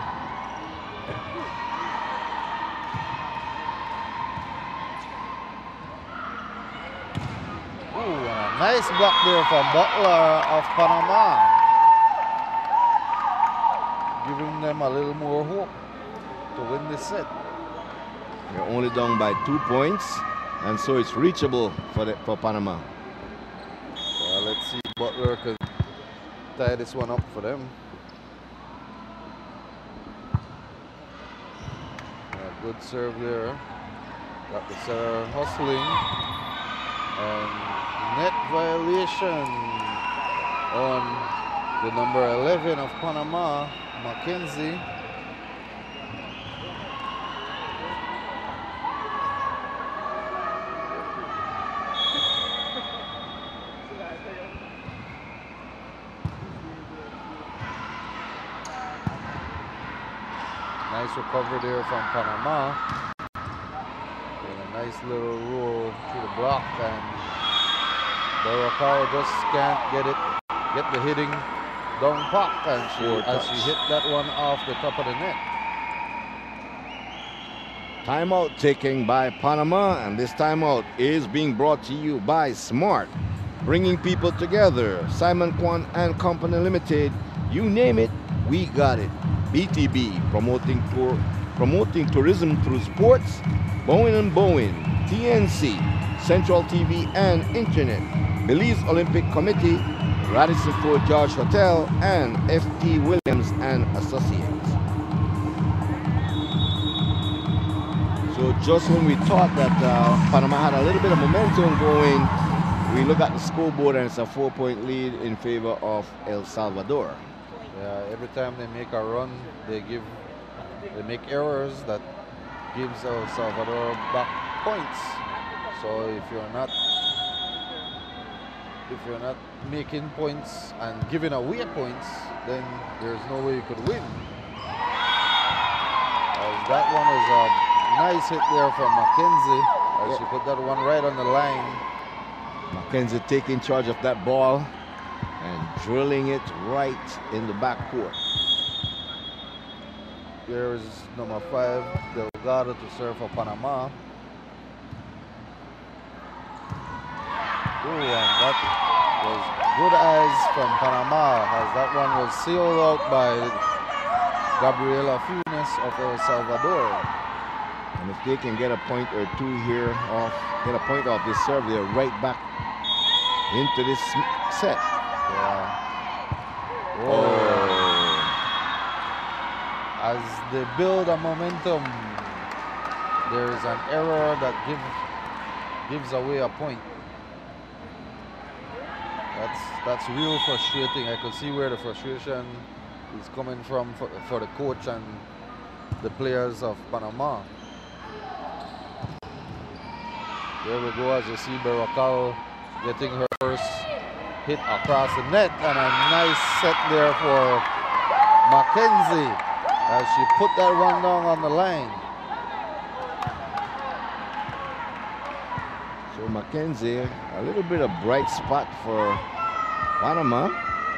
Ooh, and a nice block there from Butler of Panama. Giving them a little more hope to win this set. They're only down by two points, and so it's reachable for the, for Panama. Well, let's see if Butler can tie this one up for them. A good serve there. Got the setter hustling. And net violation on the number eleven of Panama, Mackenzie. Nice recovery there from Panama. And a nice little roll through the block, and Berrocal just can't get it, get the hitting down puck, and she, as she hit that one off the top of the net. Timeout taken by Panama, and this timeout is being brought to you by Smart, bringing people together. Simon Kwan and Company Limited, you name it, we got it. B T B, promoting tour, promoting tourism through sports. Bowen and Bowen, T N C, Central T V and Internet, Belize Olympic Committee, Radisson Fort George Hotel, and F T Williams and Associates. So just when we thought that uh, Panama had a little bit of momentum going, we look at the scoreboard and it's a four-point lead in favor of El Salvador. Yeah, every time they make a run, they give, they make errors that gives El Salvador back points. So if you're not, if you're not making points and giving away points, then there's no way you could win. As that one is a nice hit there from Mackenzie, as yeah. she put that one right on the line. Mackenzie taking charge of that ball and drilling it right in the backcourt. Here is number five, Delgado, to serve for Panama. Ooh, and that was good eyes from Panama, as that one was sealed out by Gabriela Funes of El Salvador. And if they can get a point or two here off, get a point off this serve, they're right back into this set. Yeah. Oh. As they build a momentum, there is an error that give, gives away a point. That's that's real frustrating. I could see where the frustration is coming from for, for the coach and the players of Panama. There we go, as you see Berrocal getting her first hit across the net, and a nice set there for Mackenzie as she put that one down on the line. So Mackenzie, a little bit of bright spot for Panama.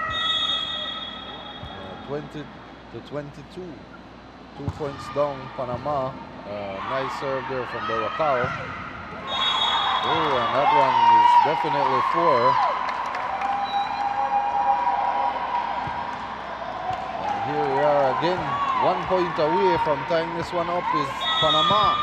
Uh, twenty to twenty-two, two points down Panama. Uh, nice serve there from Berrocal. Oh, and that one is definitely four. And here we are again, one point away from tying this one up is Panama.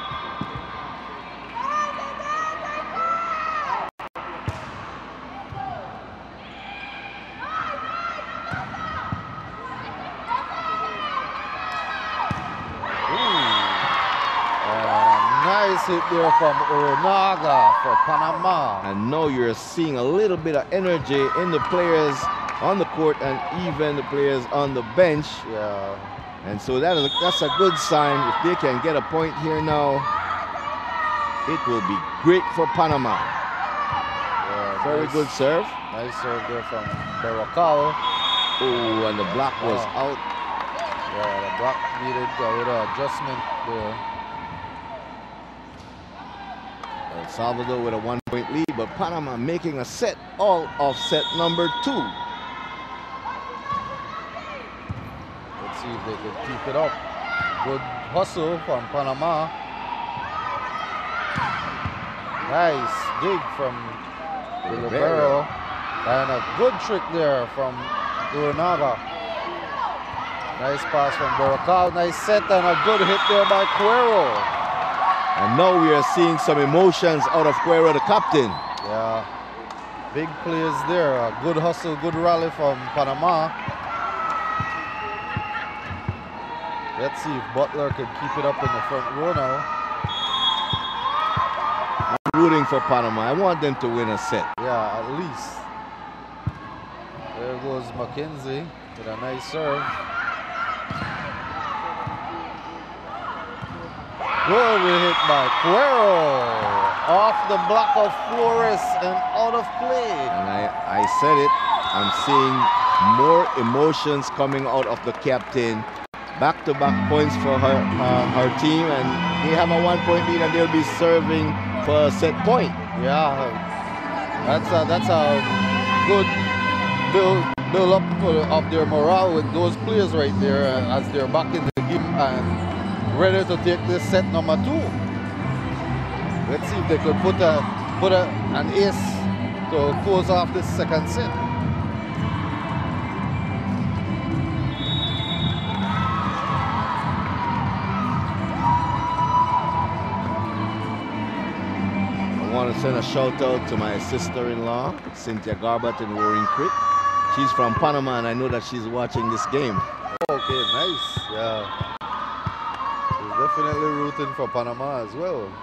Nice hit there from Oronaga for Panama. And now you're seeing a little bit of energy in the players on the court and even the players on the bench. Yeah. And so that is, that's a good sign. If they can get a point here now, it will be great for Panama. Yeah, Very nice, good serve. Nice serve there from Berrocal. Oh, and the block was oh. out. Yeah, the block needed a little adjustment there. El Salvador with a one-point lead, but Panama making a set, all of set number two. Let's see if they can keep it up. Good hustle from Panama. Nice dig from the libero. And a good trick there from Oronaga. Nice pass from Berrocal. Nice set and a good hit there by Cuero. And now we are seeing some emotions out of Cuero, the captain. Yeah, big plays there. A good hustle, good rally from Panama. Let's see if Butler can keep it up in the front row now. I'm rooting for Panama. I want them to win a set. Yeah, at least. There goes McKenzie with a nice serve. Good hit by Cuero. Off the block of Flores and out of play. And I, I said it, I'm seeing more emotions coming out of the captain. Back-to-back points for her, uh, her team, and they have a one-point lead and they'll be serving for a set point. Yeah, that's a, that's a good build, build up for, of their morale with those players right there uh, as they're back in the game and ready to take this set number two. Let's see if they could put a put a, an ace to close off this second set. I want to send a shout out to my sister-in-law, Cynthia Garbutt in Roaring Creek. She's from Panama and I know that she's watching this game. Okay, nice. Yeah. Definitely rooting for Panama as well.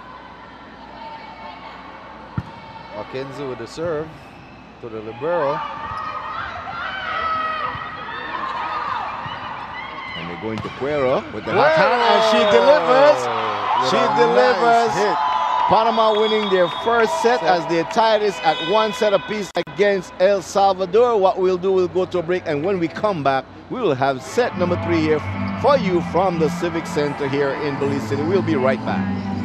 McKenzie with the serve to the libero. And they're going to Cuero with the hot hand, and she delivers. With She a delivers. nice hit. Panama winning their first set, set as they tie this at one set apiece against El Salvador. What we'll do, we'll go to a break, and when we come back, we will have set number three here for you from the Civic Center here in Belize City. We'll be right back.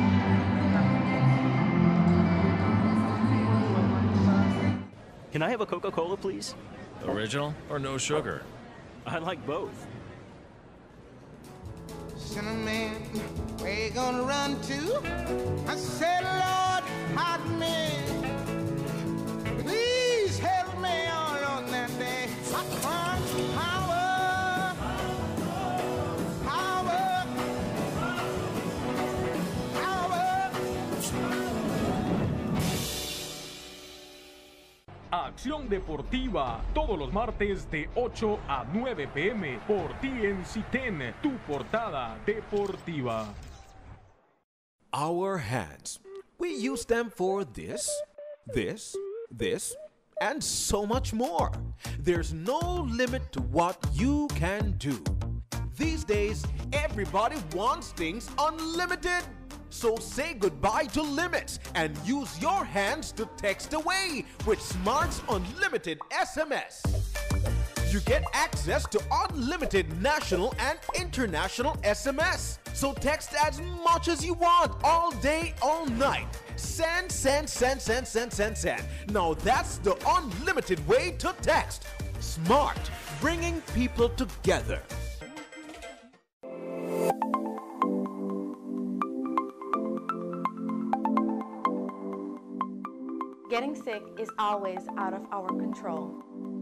Can I have a Coca-Cola, please? Original or no sugar? I like both. Cinnamon, where you gonna run to? I said, Lord, help me. Please help me all on that day. I can't power, power, power. Acción Deportiva, todos los martes de ocho a nueve p m por T N C ten, tu portada deportiva. Our hands. We use them for this, this, this, and so much more. There's no limit to what you can do. These days, everybody wants things unlimited. So say goodbye to limits and use your hands to text away with Smart's Unlimited S M S. You get access to unlimited national and international S M S. So text as much as you want all day, all night. Send, send, send, send, send, send, send. Now that's the unlimited way to text. Smart, bringing people together. sick is always out of our control.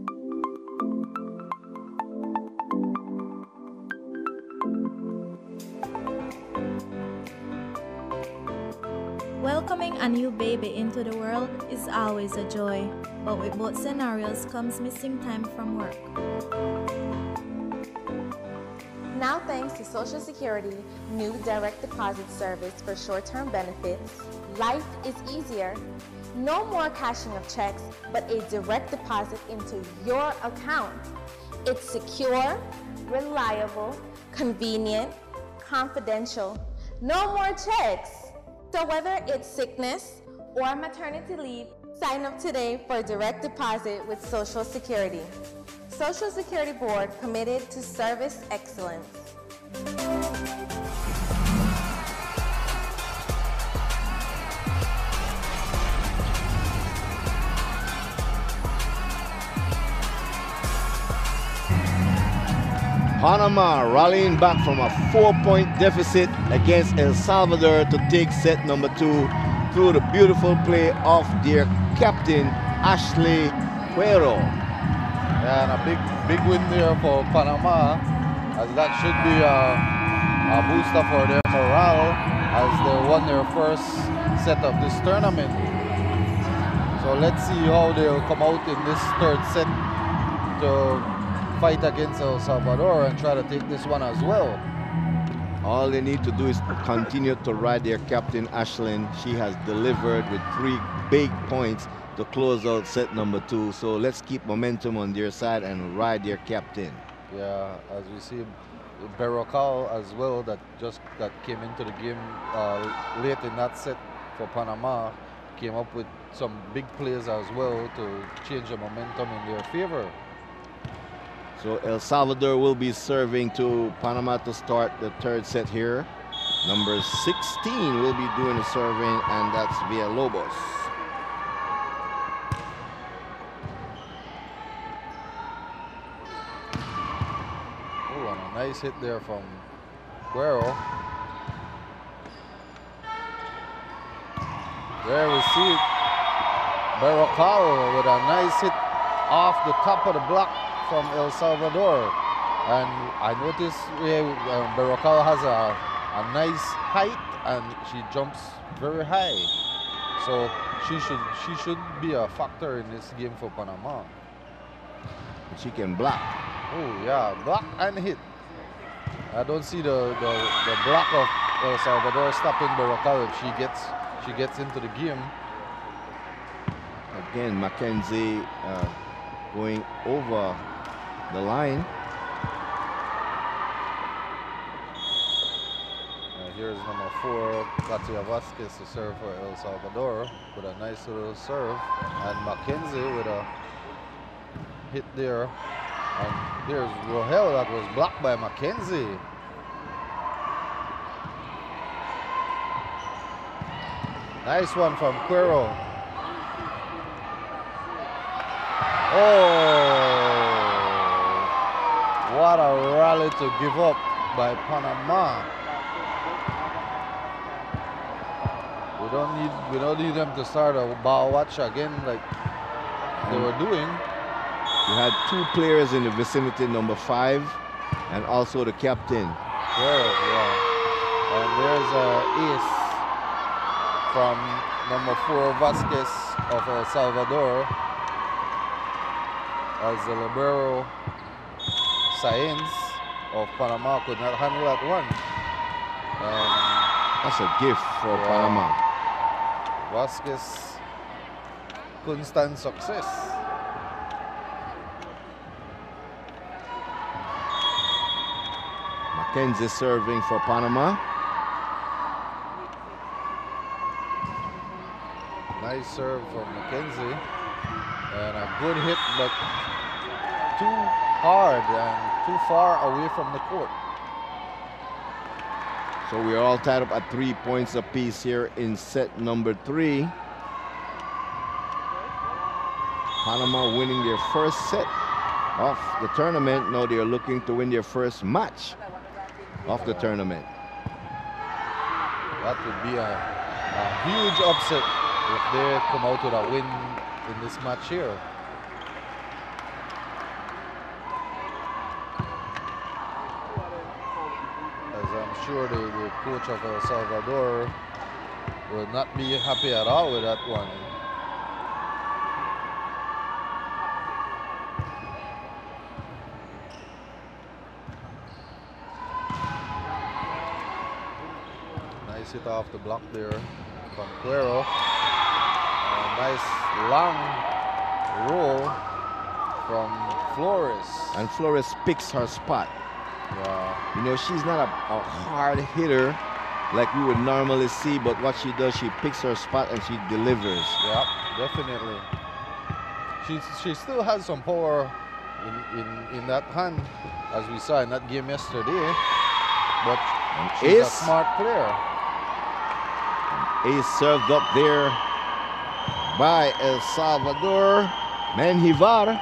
Welcoming a new baby into the world is always a joy, but with both scenarios comes missing time from work. Now, thanks to Social Security new direct deposit service for short-term benefits, life is easier. No more cashing of checks, but a direct deposit into your account. It's secure, reliable, convenient, confidential. No more checks. So whether it's sickness or maternity leave, sign up today for direct deposit with Social Security. Social Security Board committed to service excellence. Panama rallying back from a four-point deficit against El Salvador to take set number two through the beautiful play of their captain, Ashley Cuero. Yeah, and a big, big win there for Panama, as that should be a, a booster for their morale as they won their first set of this tournament. So let's see how they'll come out in this third set to fight against El Salvador and try to take this one as well. All they need to do is continue to ride their captain, Ashlyn. She has delivered with three big points to close out set number two. So let's keep momentum on their side and ride their captain. Yeah, as we see Berrocal as well, that just that came into the game uh, late in that set for Panama, came up with some big plays as well to change the momentum in their favor. So El Salvador will be serving to Panama to start the third set here. Number sixteen will be doing the serving, and that's Villalobos. Oh, and a nice hit there from Cuero. There we see it. Berrocal with a nice hit off the top of the block from El Salvador, and I noticed uh, um, Berrocal has a, a nice height and she jumps very high, so she should she should be a factor in this game for Panama. She can block. Oh yeah, block and hit. I don't see the the, the block of El Salvador stopping Berrocal if she gets she gets into the game. Again, Mackenzie uh, going over the line. Uh, here's number four, Katia Vasquez to serve for El Salvador with a nice little serve, and Mackenzie with a hit there. And here's Rohel that was blocked by Mackenzie. Nice one from Cuero. Oh! What a rally to give up by Panama. We don't need we don't need them to start a bow watch again like they were doing. You had two players in the vicinity, number five, and also the captain. There, yeah. And there's a ace from number four Vasquez of El Salvador, as the libero Saenz of Panama could not handle that one. And that's a gift for yeah, Panama. Vasquez couldn't stand success. Mackenzie serving for Panama. Nice serve from Mackenzie. And a good hit, but too hard and too far away from the court. So we are all tied up at three points apiece here in set number three. Panama winning their first set of the tournament. Now they are looking to win their first match of the tournament. That would be a, a huge upset if they come out with a win in this match here. As I'm sure the, the coach of El Salvador will not be happy at all with that one. Nice hit off the block there from Cuero. A nice long roll from Flores. And Flores picks her spot. Yeah. You know, she's not a, a hard hitter like we would normally see, but what she does, she picks her spot and she delivers. Yeah, definitely. She she still has some power in, in, in that hand, as we saw in that game yesterday. But she's Ace. a smart player. Ace served up there by El Salvador. Menjivar.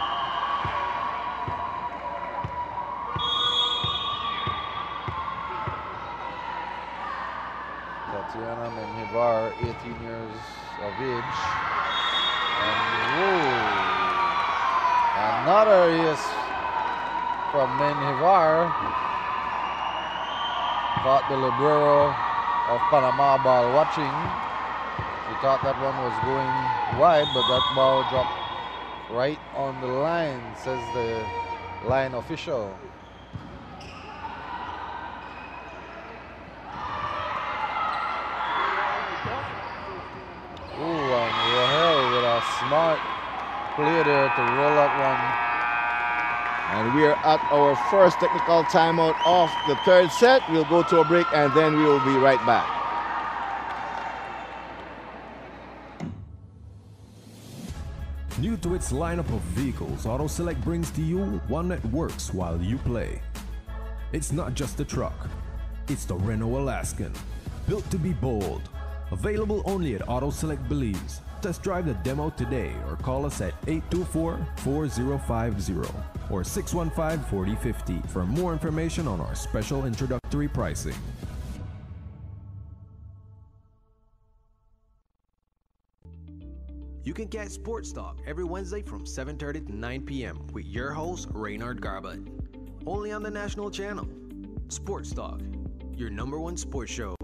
Tatiana Menjivar, eighteen years of age. And whoa, another ace from Menjivar. Caught the libero of Panama ball watching. He thought that one was going wide, but that ball dropped right on the line, says the line official. Ooh, and Rahel with a smart play there to roll that one. And we are at our first technical timeout of the third set. We'll go to a break and then we will be right back. New to its lineup of vehicles, AutoSelect brings to you one that works while you play. It's not just a truck, it's the Renault Alaskan, built to be bold. Available only at AutoSelect Belize. Test drive the demo today or call us at eight two four, four zero five zero or six one five, four zero five zero for more information on our special introductory pricing. You can catch Sports Talk every Wednesday from seven thirty to nine p m with your host, Reynard Garbutt. Only on the national channel. Sports Talk, your number one sports show.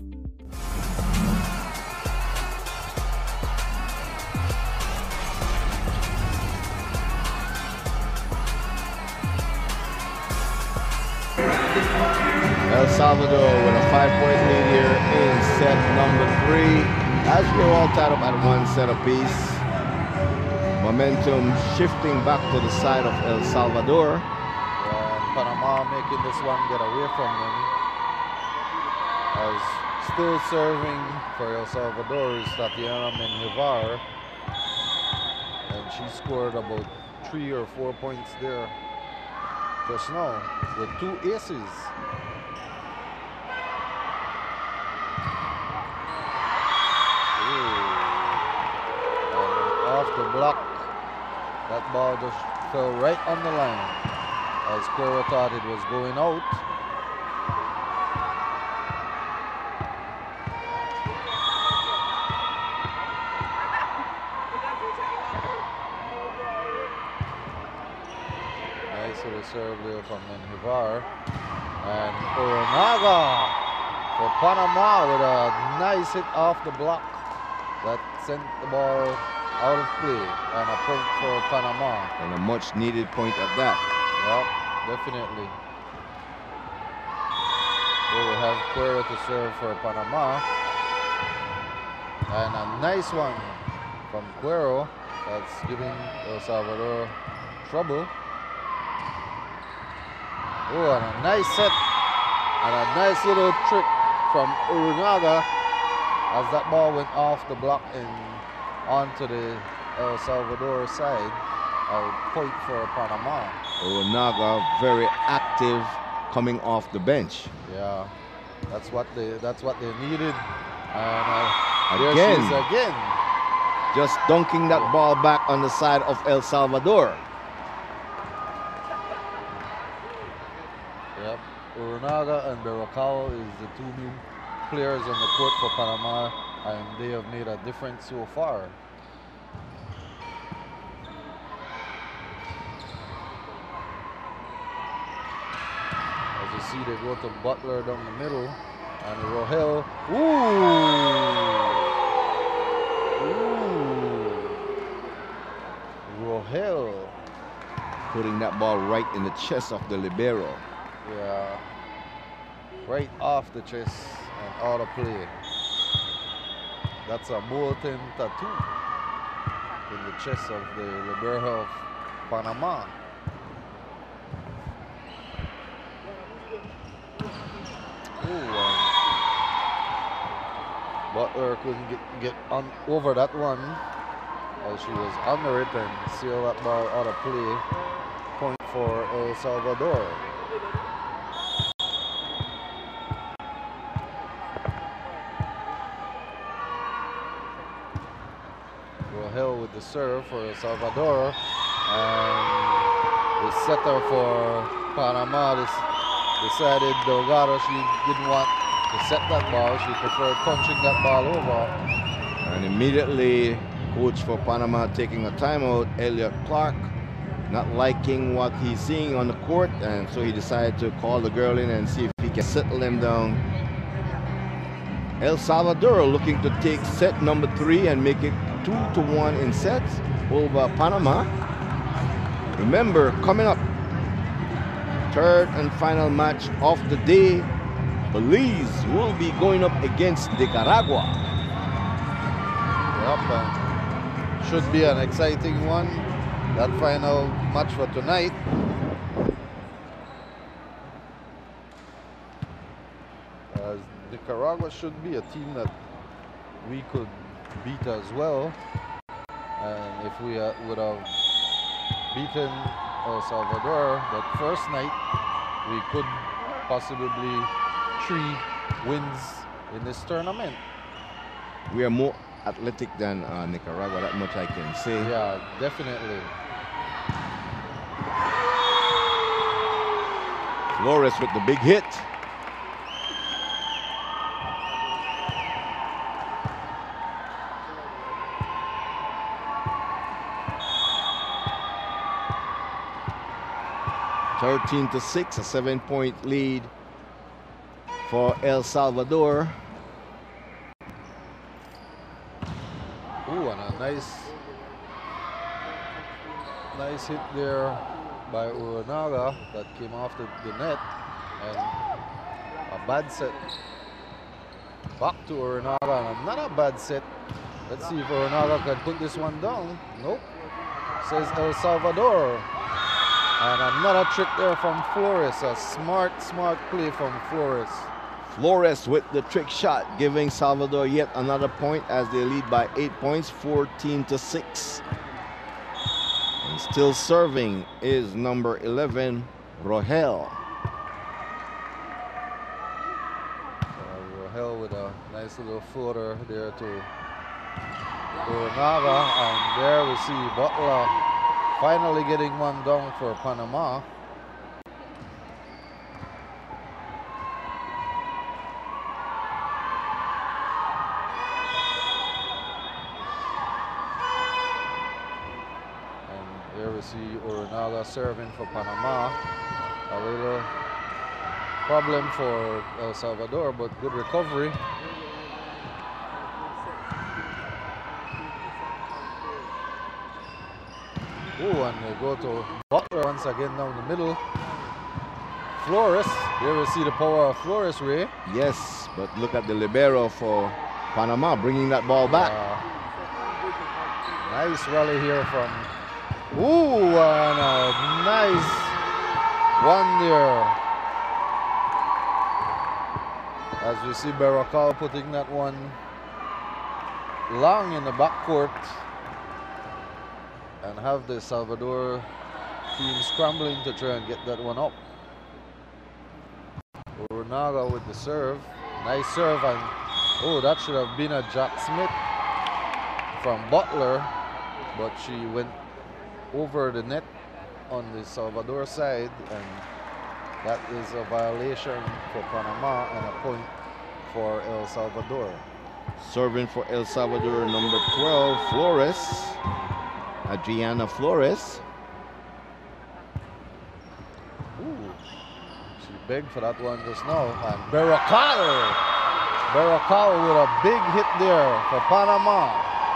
El Salvador with a five-point lead here in set number three. As we're all tied up at one set apiece, momentum shifting back to the side of El Salvador. Yeah, Panama making this one get away from them. As still serving for El Salvador is Tatiana Menjivar, and she scored about three or four points there just now with two aces. The block, that ball just fell right on the line as Cuero thought it was going out. Nice little serve there from Menjivar, and Uranaga for Panama with a nice hit off the block that sent the ball out of play, and a point for Panama. And a much needed point at that. Yep, definitely. Here we have Cuero to serve for Panama. And a nice one from Cuero that's giving El Salvador trouble. Oh, and a nice set. And a nice little trick from Uranaga as that ball went off the block and onto the El Salvador side. A point for Panama. Uranaga very active coming off the bench. Yeah, that's what they that's what they needed. And uh, there Again. she is again. Just dunking that ball back on the side of El Salvador. Yep, Uranaga and Berrocal is the two new players on the court for Panama, and they have made a difference so far. see they go to Butler down the middle. And Rohel. Ooh! Ooh! Rohel. Putting that ball right in the chest of the libero. Yeah. Right off the chest and out of play. That's a molten tattoo in the chest of the libero of Panama. Ooh, um, Butler couldn't get, get on over that one as she was under it and seal that ball out of play. Point for El Salvador. Rohel with the serve for El Salvador, and the setter for Panama this decided Delgado she didn't want to set that ball. She preferred punching that ball over. And immediately, coach for Panama taking a timeout, Elliot Clark, not liking what he's seeing on the court, and so he decided to call the girl in and see if he can settle them down. El Salvador looking to take set number three and make it two to one in sets over Panama. Remember, coming up, third and final match of the day, Belize will be going up against Nicaragua. Yep, uh, should be an exciting one. That final match for tonight. As Nicaragua should be a team that we could beat as well. And if we uh, would have beaten El Salvador that first night, we could possibly three wins in this tournament. We are more athletic than uh, Nicaragua, that much I can say. Yeah, definitely. Flores with the big hit. thirteen to six, a seven-point lead for El Salvador. Ooh, and a nice, nice hit there by Uranaga that came off the, the net, and a bad set back to Uranaga, and another bad set. Let's see if Uranaga can put this one down. Nope, says El Salvador. And another trick there from Flores, a smart, smart play from Flores. Flores with the trick shot, giving Salvador yet another point as they lead by eight points, fourteen to six. And still serving is number eleven, Rohel. Uh, Rohel with a nice little floater there to Uranaga, and there we see Butler finally getting one down for Panama. And there we see Uranaga serving for Panama. A little problem for El Salvador, but good recovery. Oh, and they go to Butler once again down the middle. Flores, here we see the power of Flores, Ray. Yes, but look at the libero for Panama bringing that ball back. Uh, nice rally here from, ooh, and a nice one there. As we see Barracal putting that one long in the backcourt, and have the Salvador team scrambling to try and get that one up. Uranaga with the serve. Nice serve, and oh, that should have been a Jack Smith from Butler, but she went over the net on the Salvador side, and that is a violation for Panama and a point for El Salvador. Serving for El Salvador, number twelve, Flores. Adriana Flores. Ooh, she She begged for that one just now. And Berrocal. Berrocal with a big hit there for Panama.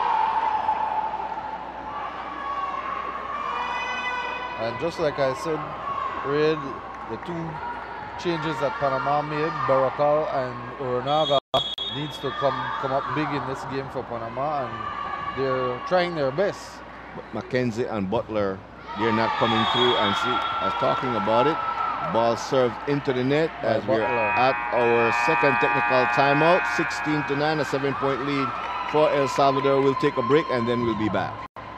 And just like I said, Red, the two changes that Panama made, Berrocal and Oronaga, needs to come come up big in this game for Panama, and they're trying their best. Mackenzie and Butler, they're not coming through, and see, I was talking about it. Ball served into the net as we're at our second technical timeout. sixteen to nine, a seven-point lead for El Salvador. We'll take a break and then we'll be back.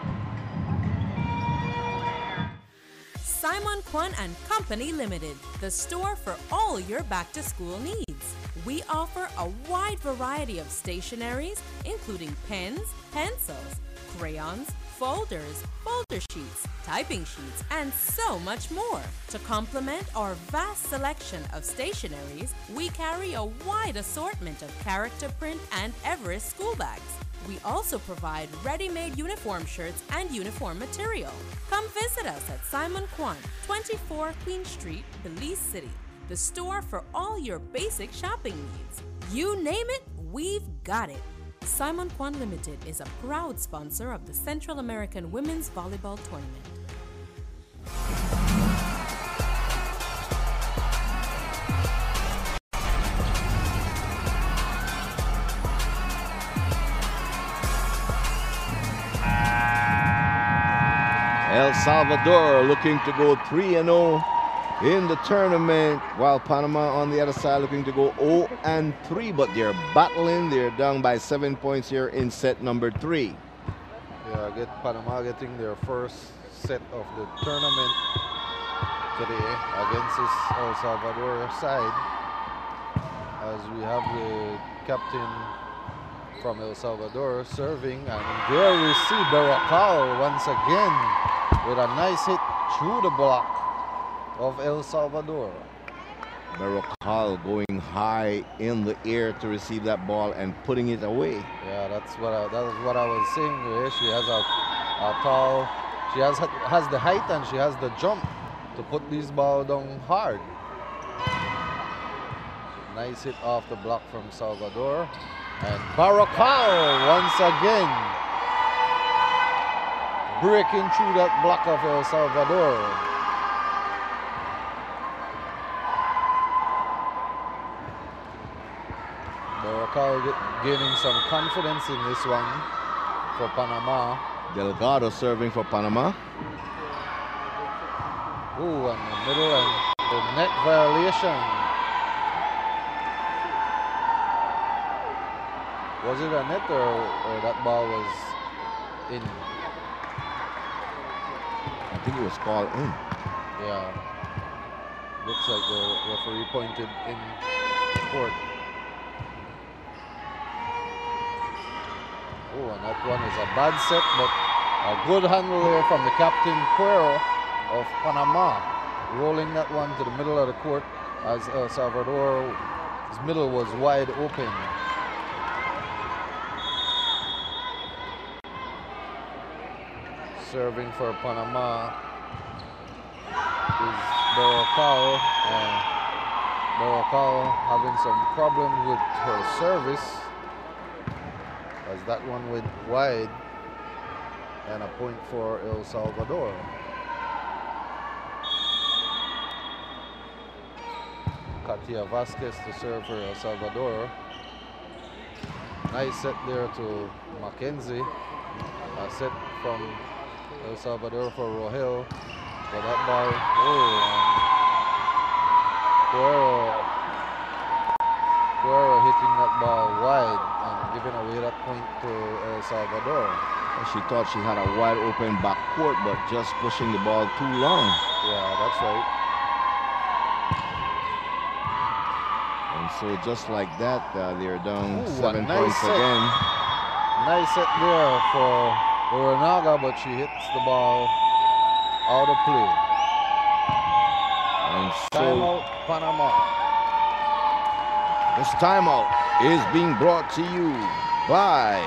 Simon Kwan and Company Limited, the store for all your back-to-school needs. We offer a wide variety of stationeries, including pens, pencils, crayons, folders, folder sheets, typing sheets, and so much more. To complement our vast selection of stationeries, we carry a wide assortment of character print and Everest school bags. We also provide ready-made uniform shirts and uniform material. Come visit us at Simon Kwan, twenty-four Queen Street, Belize City, the store for all your basic shopping needs. You name it, we've got it. Simon Kwan Limited is a proud sponsor of the Central American Women's Volleyball Tournament. El Salvador looking to go three and oh in the tournament, while Panama on the other side looking to go oh and three, but they're battling. They're down by seven points here in set number three. Yeah, get Panama getting their first set of the tournament today against this El Salvador side, as we have the captain from El Salvador serving, and there we see Berrocal once again with a nice hit through the block of El Salvador. Berrocal going high in the air to receive that ball and putting it away. Yeah, that's what I, that is what I was saying. She has a, a tall, she has has the height and she has the jump to put these ball down hard. Nice hit off the block from Salvador, and Berrocal once again breaking through that block of El Salvador. Berrocal gaining some confidence in this one for Panama. Delgado serving for Panama. Ooh, in the middle, and the net violation. Was it a net, or, or that ball was in? I think it was called in. Yeah. Looks like the referee pointed in court. Oh, and that one is a bad set, but a good handle there from the captain, Cuero of Panama, rolling that one to the middle of the court as El Salvador's middle was wide open. Serving for Panama is Berrocal, and Berrocal having some problem with her service, as that one went wide, and a point for El Salvador. Katia Vasquez to serve for El Salvador. Nice set there to Mackenzie. A set from El Salvador for Rohel. For that ball, oh, and Cuero, Cuero hitting that ball wide and giving away that point to El Salvador. She thought she had a wide open back court, but just pushing the ball too long. Yeah, that's right. And so just like that, uh, they're down Ooh, seven nice points set. again. Nice set there for Oronaga, but she hits the ball out of play. And so timeout, Panama. This timeout is being brought to you by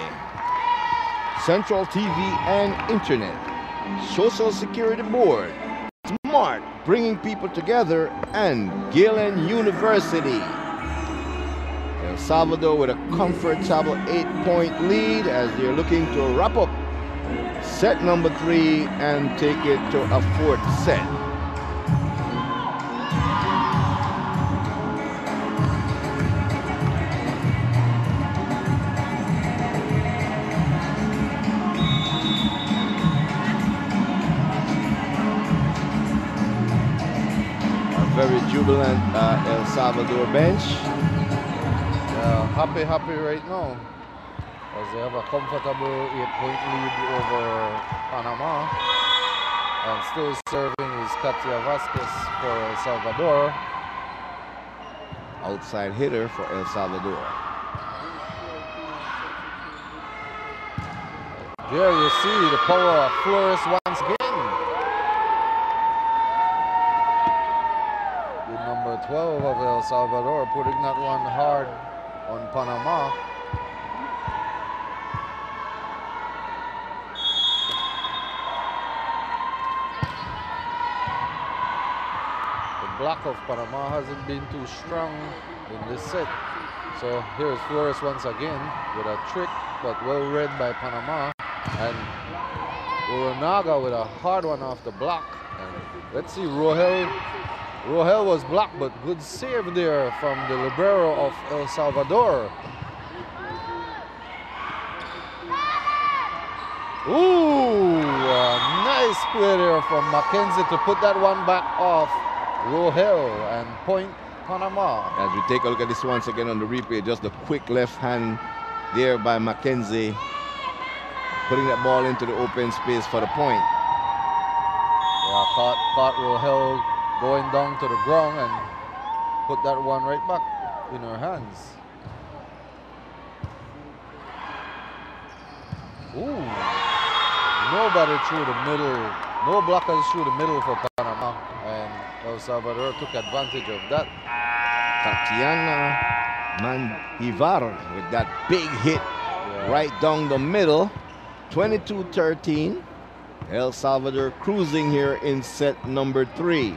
Central T V and Internet, Social Security Board, Smart bringing people together, and Galen University. El Salvador with a comfortable eight-point lead as they're looking to wrap up set number three and take it to a fourth set. Very jubilant uh, El Salvador bench. Yeah, happy, happy right now as they have a comfortable eight-point lead over Panama. And still serving is Katia Vasquez for El Salvador. Outside hitter for El Salvador. There you see the power of Flores once again. twelve of El Salvador putting that one hard on Panama. The block of Panama hasn't been too strong in this set. So here's Flores once again with a trick, but well read by Panama. And Uranaga with a hard one off the block. And let's see, Rohel. Rohel was blocked, but good save there from the libero of El Salvador. Ooh, a nice play there from Mackenzie to put that one back off Rohel and point Panama. As we take a look at this once again on the replay, just the quick left hand there by Mackenzie, putting that ball into the open space for the point. Yeah, caught, caught Rohel going down to the ground and put that one right back in her hands. Ooh, nobody through the middle, no blockers through the middle for Panama, and El Salvador took advantage of that. Tatiana Manjivar with that big hit yeah. right down the middle, twenty-two thirteen. El Salvador cruising here in set number three.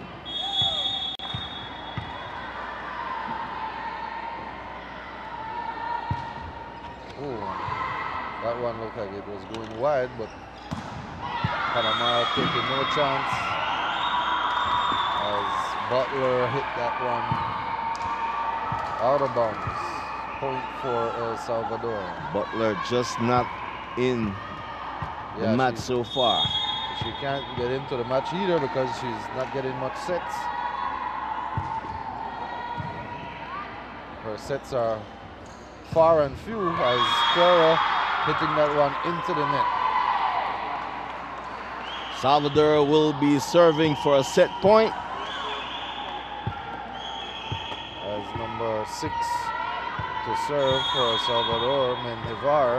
That one looked like it was going wide, but Panama taking no chance as Butler hit that one out of bounds. Point for El Salvador. Butler just not in the yeah, match she, so far. She can't get into the match either because she's not getting much sets. Her sets are far and few as Cuero hitting that one into the net. Salvador will be serving for a set point. As number six to serve for Salvador, Menjivar.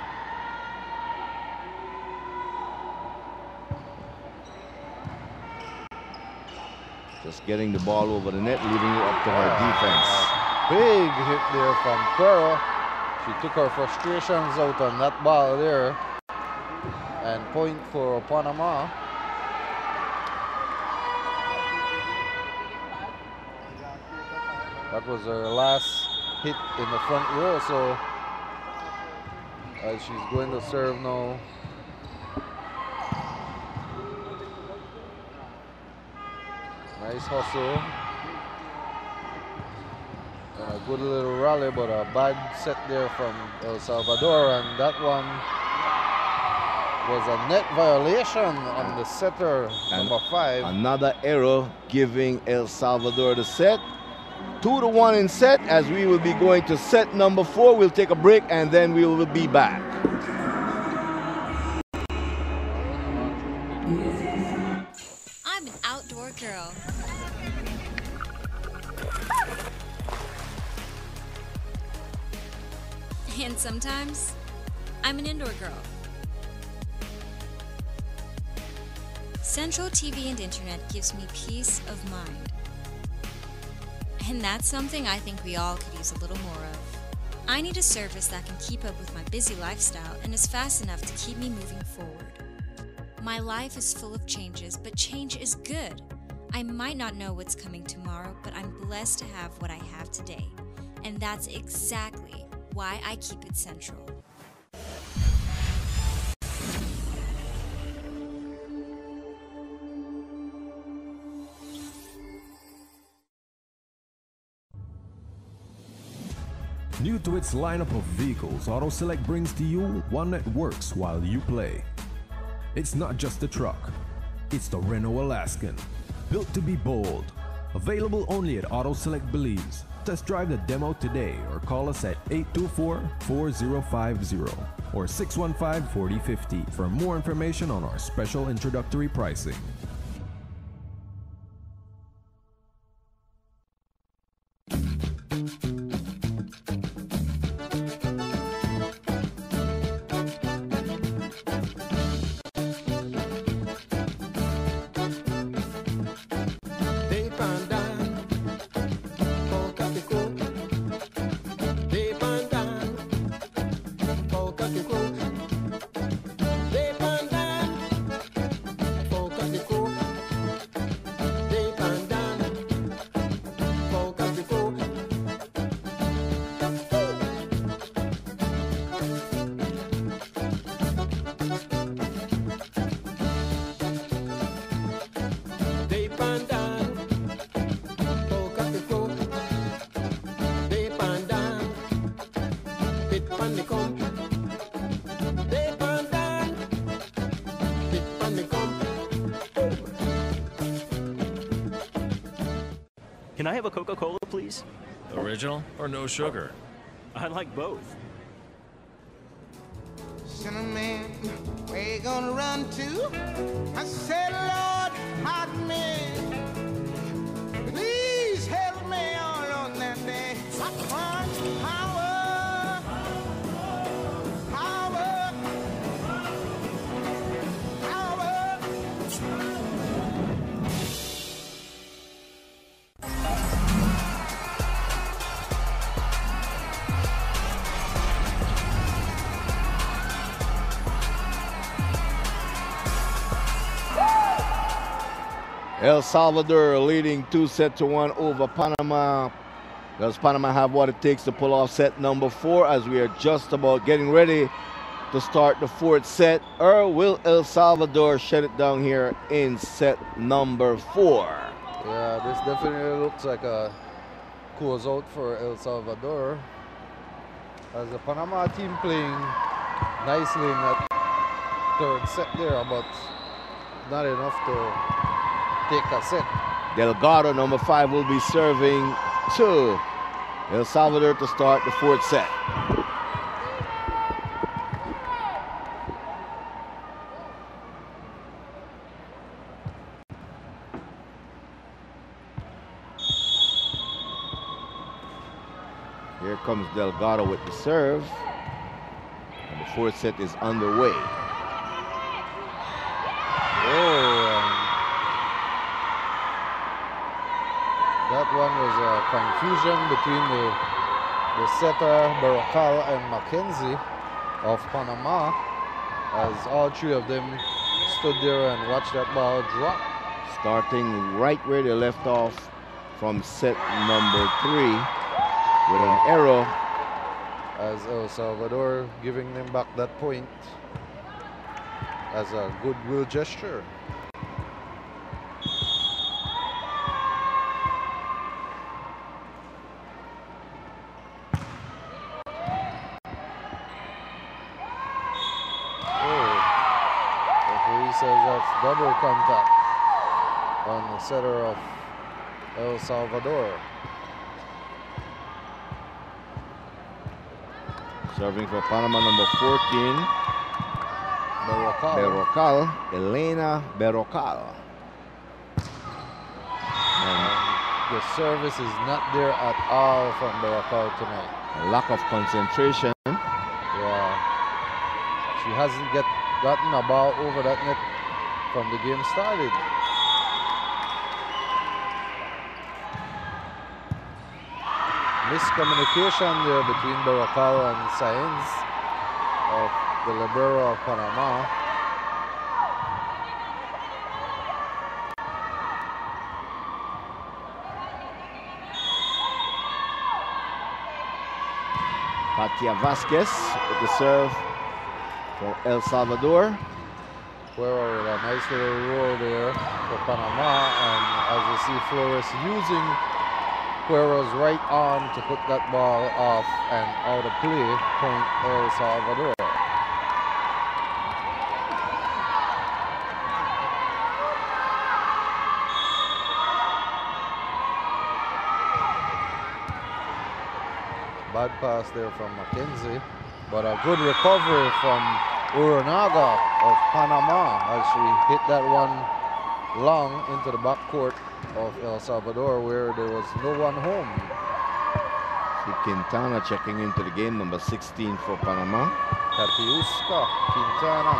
Just getting the ball over the net, leaving it up to her defense. Big hit there from Cuero. She took her frustrations out on that ball there. And point for Panama. That was her last hit in the front row, so as she's going to serve now. Nice hustle. And a good little rally, but a bad set there from El Salvador, and that one was a net violation on the setter, and number five. Another error giving El Salvador the set. Two to one in set as we will be going to set number four. We'll take a break and then we will be back. I'm an outdoor girl. And sometimes, I'm an indoor girl. Central T V and Internet gives me peace of mind. And that's something I think we all could use a little more of. I need a service that can keep up with my busy lifestyle and is fast enough to keep me moving forward. My life is full of changes, but change is good. I might not know what's coming tomorrow, but I'm blessed to have what I have today. And that's exactly why I keep it central. New to its lineup of vehicles, AutoSelect brings to you one that works while you play. It's not just a truck, it's the Renault Alaskan, built to be bold. Available only at AutoSelect Belize. Test drive the demo today or call us at eight two four, four zero five zero or six one five, four zero five zero for more information on our special introductory pricing. Can I have a Coca-Cola, please? Original or no sugar? I like both. Cinnamon, where you gonna run to? I said, Lord, pardon me. Please help me all on that day. I want power, power, power. El Salvador leading two set to one over Panama. Does Panama have what it takes to pull off set number four as we are just about getting ready to start the fourth set? Or will El Salvador shut it down here in set number four? Yeah, this definitely looks like a close out for El Salvador. As the Panama team playing nicely in that third set there, but not enough to take a set. Delgado, number five, will be serving to El Salvador to start the fourth set. Here comes Delgado with the serve. And the fourth set is underway. Oh, um, that one was a confusion between the, the setter, Barrocal, and Mackenzie of Panama, as all three of them stood there and watched that ball drop. Starting right where they left off from set number three with an error. As El Salvador giving them back that point as a goodwill gesture. Double contact on the setter of El Salvador. Serving for Panama, number fourteen. Barrocal. Barrocal. Elena Barrocal. And the service is not there at all from Barrocal tonight. A lack of concentration. Yeah. She hasn't get, gotten a ball over that net from the game started. Miscommunication there between Barrocal and Saenz of the libero of Panama. Patia Vasquez with the serve for El Salvador. Cuero with a nice little roll there for Panama, and as you see Flores using Cuero's right arm to put that ball off and out of play, point El Salvador. Bad pass there from Mackenzie, but a good recovery from Uranaga of Panama as she hit that one long into the backcourt of El Salvador where there was no one home. See Quintana checking into the game, number sixteen for Panama. Katiuska Quintana.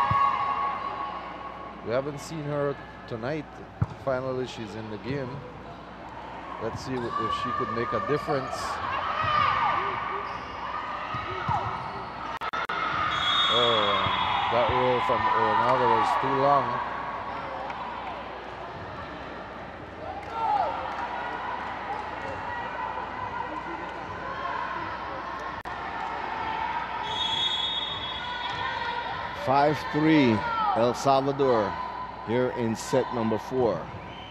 We haven't seen her tonight. Finally, she's in the game. Let's see if she could make a difference. Oh, that roll from Uranaga was too long. five three El Salvador here in set number four.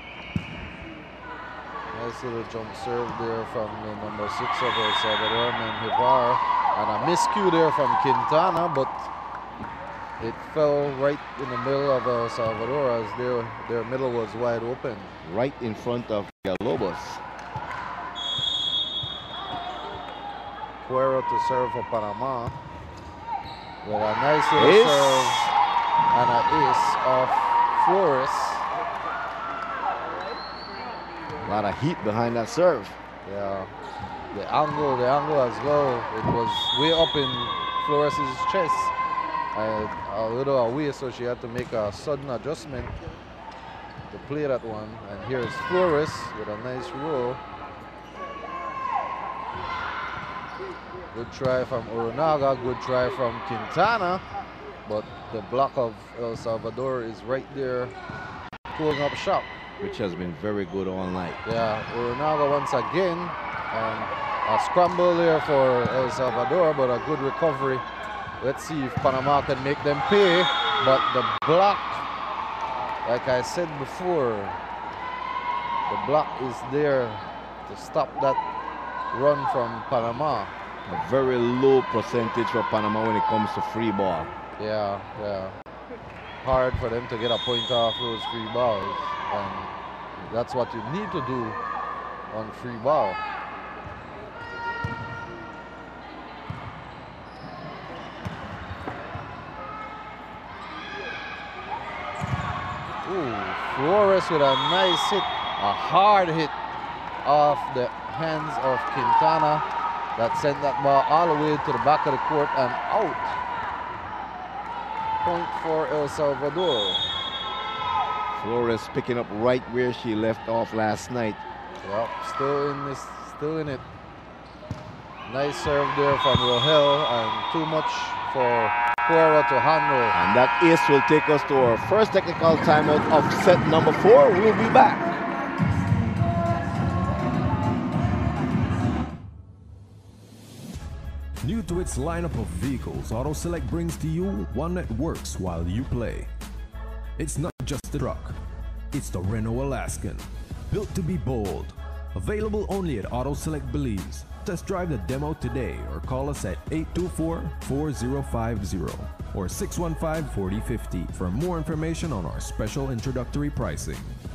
Nice little jump serve there from the number six of El Salvador, Menjivar. And a miscue there from Quintana, but it fell right in the middle of El Salvador as their, their middle was wide open. Right in front of Villalobos. Cuero to serve for Panama. With a nice little ace. serve and an ace of Flores. A lot of heat behind that serve. Yeah. The angle, the angle as well, it was way up in Flores' chest. And a little away, so she had to make a sudden adjustment to play that one. And here's Flores with a nice roll. Good try from Uranaga, good try from Quintana, but the block of El Salvador is right there pulling up shop. Which has been very good all night. Yeah, Uranaga once again, and a scramble there for El Salvador, but a good recovery. Let's see if Panama can make them pay, but the block, like I said before, the block is there to stop that run from Panama. A very low percentage for Panama when it comes to free ball. Yeah, yeah. Hard for them to get a point off those free balls, and that's what you need to do on free ball. Ooh, Flores with a nice hit, a hard hit off the hands of Quintana that sent that ball all the way to the back of the court and out. Point for El Salvador. Flores picking up right where she left off last night. Yep, still in this, still in it. Nice serve there from Rohel, and too much for Cuero to handle. And that ace will take us to our first technical timeout of set number four. We'll be back. New to its lineup of vehicles, AutoSelect brings to you one that works while you play. It's not just a truck, it's the Renault Alaskan. Built to be bold. Available only at AutoSelect Belize. Test drive the demo today or call us at eight two four, four zero five zero or six one five, four zero five zero for more information on our special introductory pricing.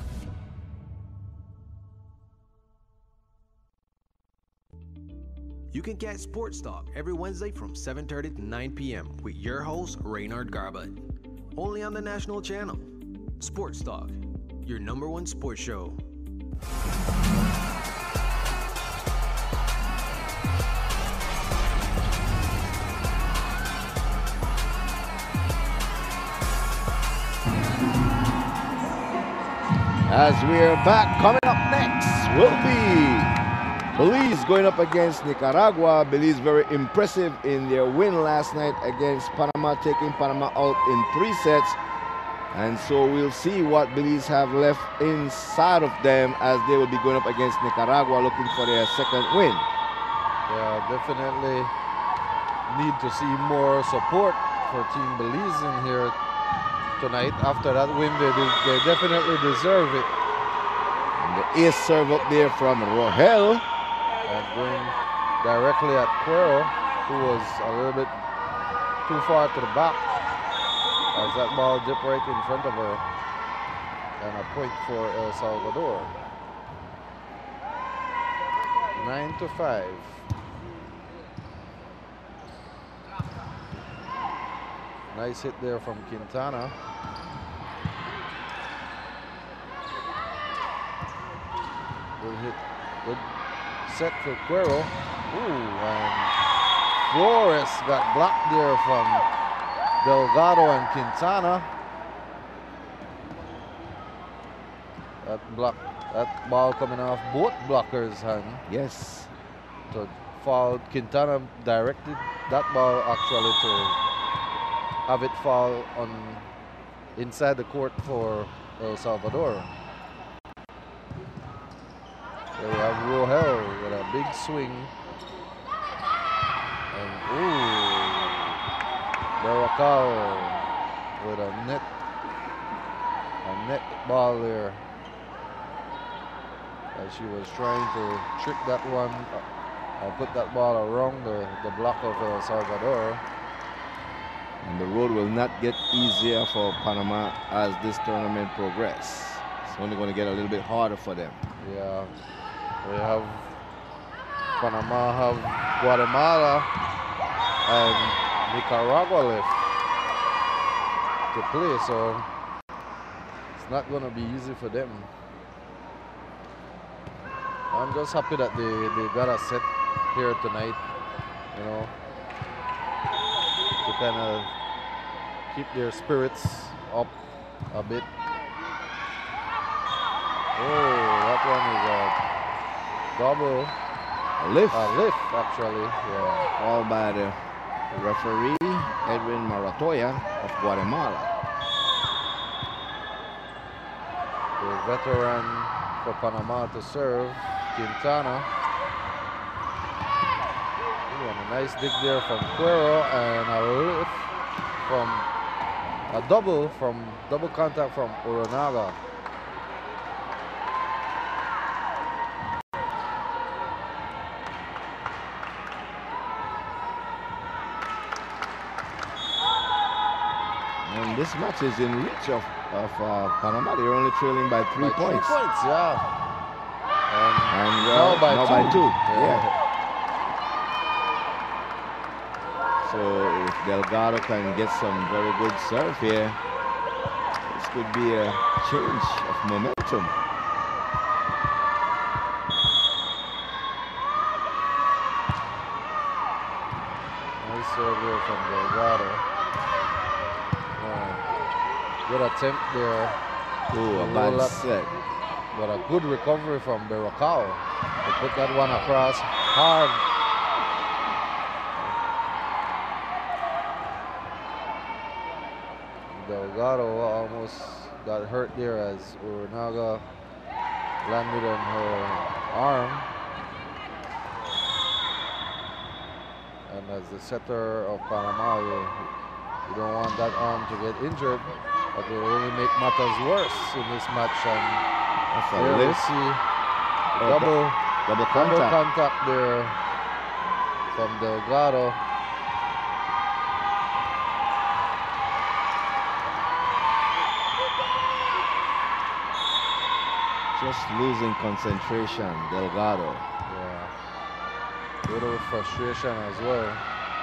You can catch Sports Talk every Wednesday from seven thirty to nine p m with your host, Reynard Garbutt. Only on the national channel. Sports Talk, your number one sports show. As we are back, coming up next will be Belize going up against Nicaragua. Belize very impressive in their win last night against Panama, taking Panama out in three sets. And so we'll see what Belize have left inside of them as they will be going up against Nicaragua looking for their second win. Yeah, definitely need to see more support for Team Belize in here tonight. After that win, they, de they definitely deserve it. And the ace serve up there from Rohel. And going directly at Cuero, who was a little bit too far to the back as that ball dipped right in front of her. And a point for El Salvador. Nine to five. Nice hit there from Quintana. Good hit. Good set for Cuero. Ooh, and Flores got blocked there from Delgado and Quintana. That block, that ball coming off both blockers' hand. Yes. So fouled. Quintana directed that ball actually to have it fall on inside the court for El Salvador. There we have Rohel with a big swing. And ooh, Baracao with a net, a net ball there. As she was trying to trick that one, uh, put that ball around the, the block of El Salvador. And the road will not get easier for Panama as this tournament progresses. It's only going to get a little bit harder for them. Yeah, we have Panama, have Guatemala and Nicaragua left to play, so it's not going to be easy for them. I'm just happy that they, they got a set here tonight, you know, to kind of keep their spirits up a bit. Oh, that one is a double. A lift. A lift, actually, yeah. All by the referee, Edwin Maratoya of Guatemala. The veteran for Panama to serve. Quintana. Ooh, and a nice dig there from Cuero and a lift from a double from double contact from Uranaga. And this match is in reach of, of uh, Panama. They're only trailing by three by points. Three points, yeah. And, and uh, now by now two. By two. Yeah. yeah. So if Delgado can get some very good serve here, this could be a change of momentum. Nice serve here from Delgado. Uh, good attempt there. Ooh, a bad set. But a good recovery from Baracao to put that one across hard. Delgado almost got hurt there as Uranaga landed on her arm. And as the setter of Panama, you, you don't want that arm to get injured, but it will only make matters worse in this match. And there we see oh, double, double contact. double contact there from Delgado. Just losing concentration, Delgado. Yeah. A little frustration as well.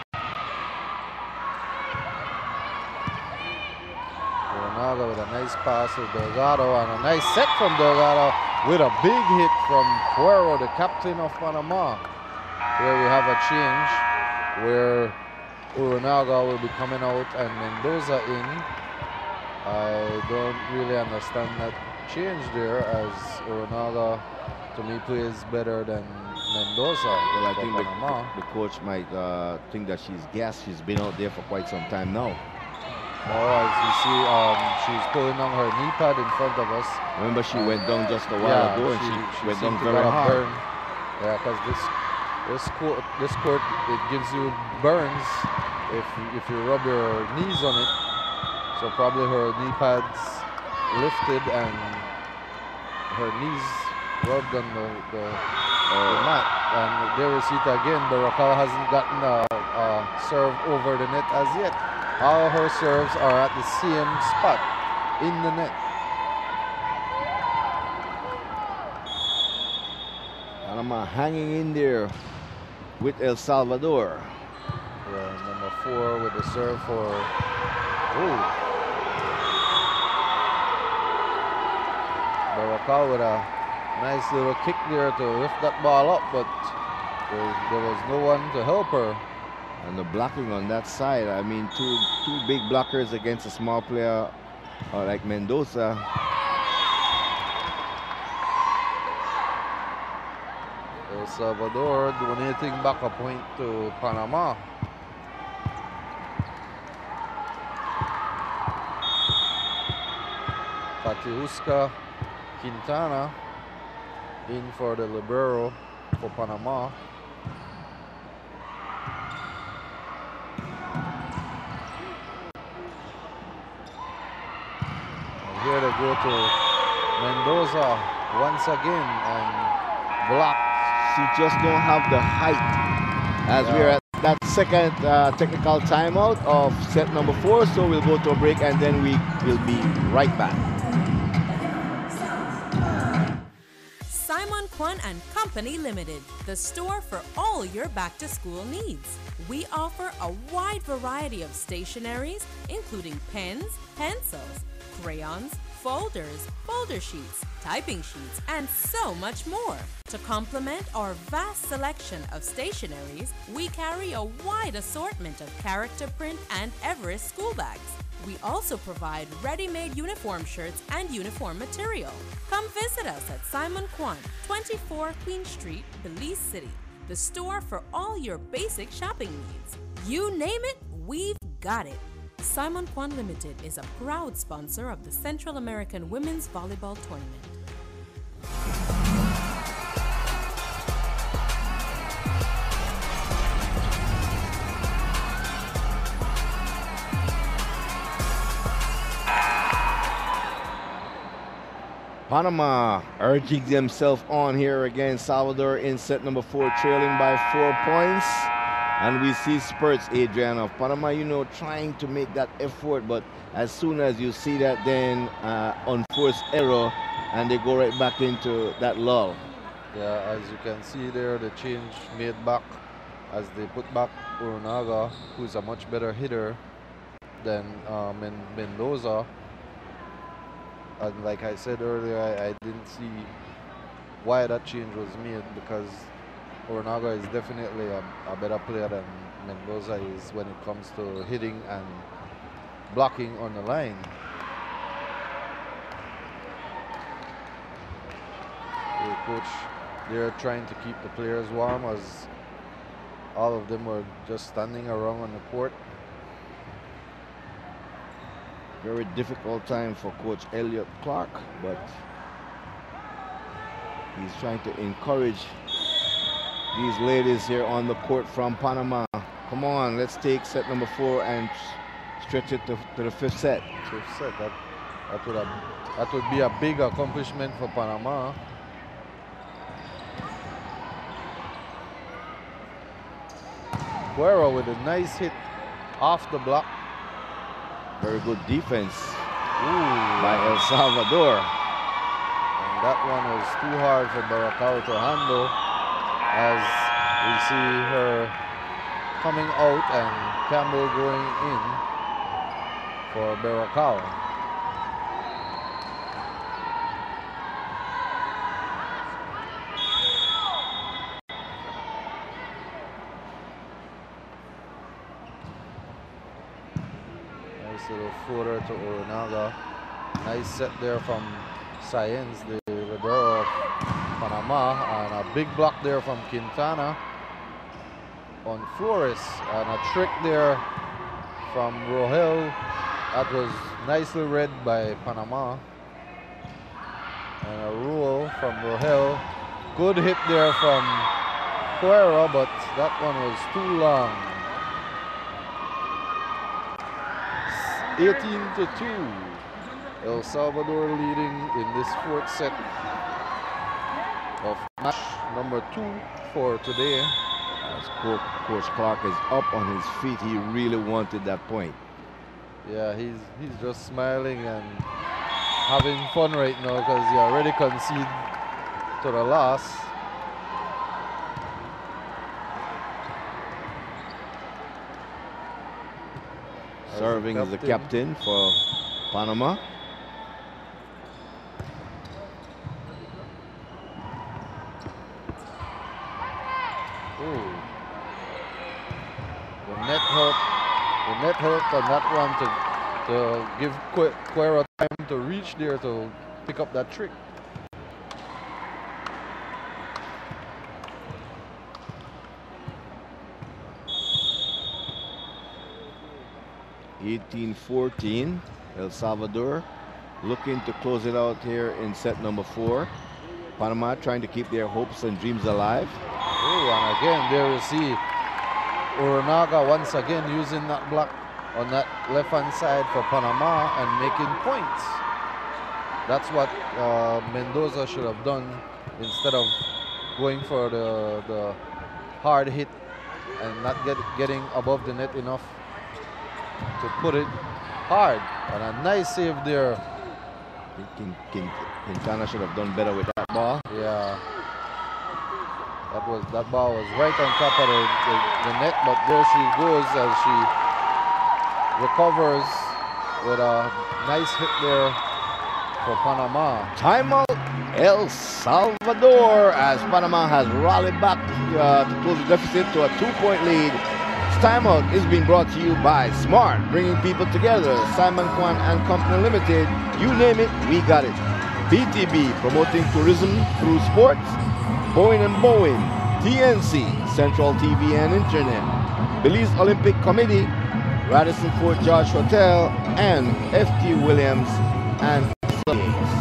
Uranaga with a nice pass to Delgado and a nice set from Delgado with a big hit from Cuero, the captain of Panama. Here we have a change where Uranaga will be coming out and Mendoza in. I don't really understand that change there, as Uranaga to me plays better than Mendoza. Well, I think the, Panama. the coach might uh, think that she's gassed. She's been out there for quite some time now. Oh, as you see, um, she's pulling on her knee pad in front of us. Remember, she um, went down just a while yeah, ago, and she, she, she went down seemed to very get a hard. burn. Yeah, because this This court, this court, it gives you burns if if you rub your knees on it. So probably her knee pads lifted and her knees rubbed on the, the, the mat. And there we see it again. Baracao hasn't gotten a, a serve over the net as yet. All her serves are at the same spot in the net. Panama hanging in there with El Salvador. Yeah, number four with the serve for. Ooh. Baracao with a nice little kick there to lift that ball up, but there, there was no one to help her. And the blocking on that side, I mean, two two big blockers against a small player uh, like Mendoza. El Salvador donating back a point to Panama. Katiuska Quintana in for the libero for Panama. And here they go to Mendoza once again and blocked. She just don't have the height. As Yeah. we're at that second uh, technical timeout of set number four, so we'll go to a break and then we will be right back. Simon Kwan and Company Limited, the store for all your back-to-school needs. We offer a wide variety of stationeries, including pens, pencils, crayons, folders, folder sheets, typing sheets, and so much more. To complement our vast selection of stationeries, we carry a wide assortment of character print and Everest school bags. We also provide ready-made uniform shirts and uniform material. Come visit us at Simon Kwan, twenty-four Queen Street, Belize City, the store for all your basic shopping needs. You name it, we've got it. Simon Kwan Limited is a proud sponsor of the Central American Women's Volleyball Tournament. Panama urging themselves on here against Salvador in set number four, trailing by four points. And we see spurts, Adrian, of Panama, you know, trying to make that effort, but as soon as you see that, then uh, unforced error, and they go right back into that lull. Yeah, as you can see there, the change made back as they put back Urunaga, who's a much better hitter than uh, Men Mendoza. And like I said earlier, I, I didn't see why that change was made, because Urunaga is definitely a, a better player than Mendoza is when it comes to hitting and blocking on the line. The coach, they're trying to keep the players warm as all of them were just standing around on the court. Very difficult time for Coach Elliot Clark, but he's trying to encourage these ladies here on the court from Panama. Come on, let's take set number four and stretch it to, to the fifth set. Fifth set, that, that, would have, that would be a big accomplishment for Panama. Guerra with a nice hit off the block. Very good defense Ooh. by El Salvador. And that one was too hard for Baracao to handle, as we see her coming out and Campbell going in for Baracao. Little footer to Urunaga. Nice set there from Sáenz, the libero of Panama, and a big block there from Quintana on Flores, and a trick there from Rohel. That was nicely read by Panama. And a rule from Rohel. Good hit there from Cuero, but that one was too long. eighteen to two. El Salvador leading in this fourth set of match number two for today. As Co Coach Clark is up on his feet, he really wanted that point. Yeah, he's he's just smiling and having fun right now because he already conceded to the loss. Serving as the captain for Panama. Ooh. The net help, the net help on that one to to give Cu Cuero time to reach there to pick up that trick. eighteen fourteen, El Salvador looking to close it out here in set number four. Panama trying to keep their hopes and dreams alive. Oh, and again, there you see Uranaga once again using that block on that left-hand side for Panama and making points. That's what uh, Mendoza should have done instead of going for the, the hard hit and not get, getting above the net enough to put it hard. And a nice save there. I think Quintana should have done better with that ball. Yeah. That was that ball was right on top of the, the, the net, but there she goes as she recovers with a nice hit there for Panama. Timeout El Salvador as Panama has rallied back uh, to close the deficit to a two-point lead. Timeout is being brought to you by Smart, bringing people together. Simon Kwan and Company Limited. You name it, we got it. B T B, promoting tourism through sports. Boeing and Boeing. T N C, Central T V and Internet. Belize Olympic Committee. Radisson Fort George Hotel. And F T Williams and Slaves.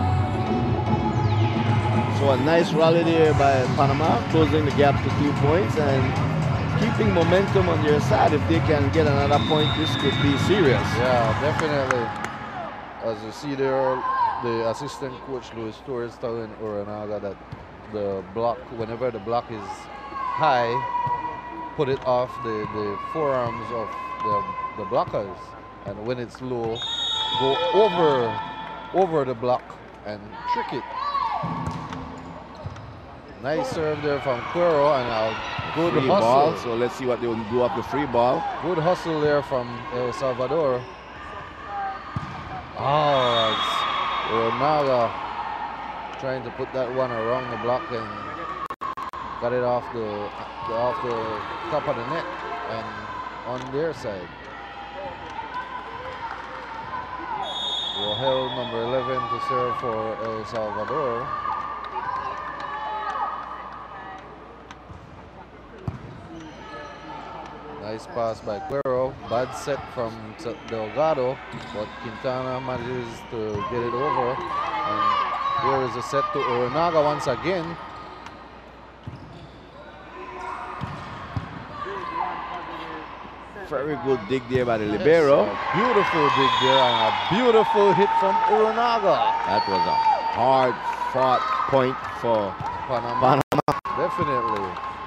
So a nice rally there by Panama, closing the gap to two points and keeping momentum on their side. If they can get another point, this could be serious. Yeah, definitely. As you see there, the assistant coach Luis Torres telling Uranaga that the block, whenever the block is high, put it off the, the forearms of the, the blockers. And when it's low, go over, over the block and trick it. Nice serve there from Cuero, and a good free hustle. Ball, so let's see what they will do off the free ball. Good hustle there from El Salvador. Oh, Uranaga trying to put that one around the block and got it off the, the off the top of the net and on their side. Rohel, number eleven, to serve for El Salvador. Nice pass by Cuero. Bad set from Delgado, but Quintana manages to get it over. And here is a set to Uranaga once again. Very good dig there by the libero. Yes, a beautiful dig there and a beautiful hit from Uranaga. That was a hard fought point for Panama. Panama. Definitely.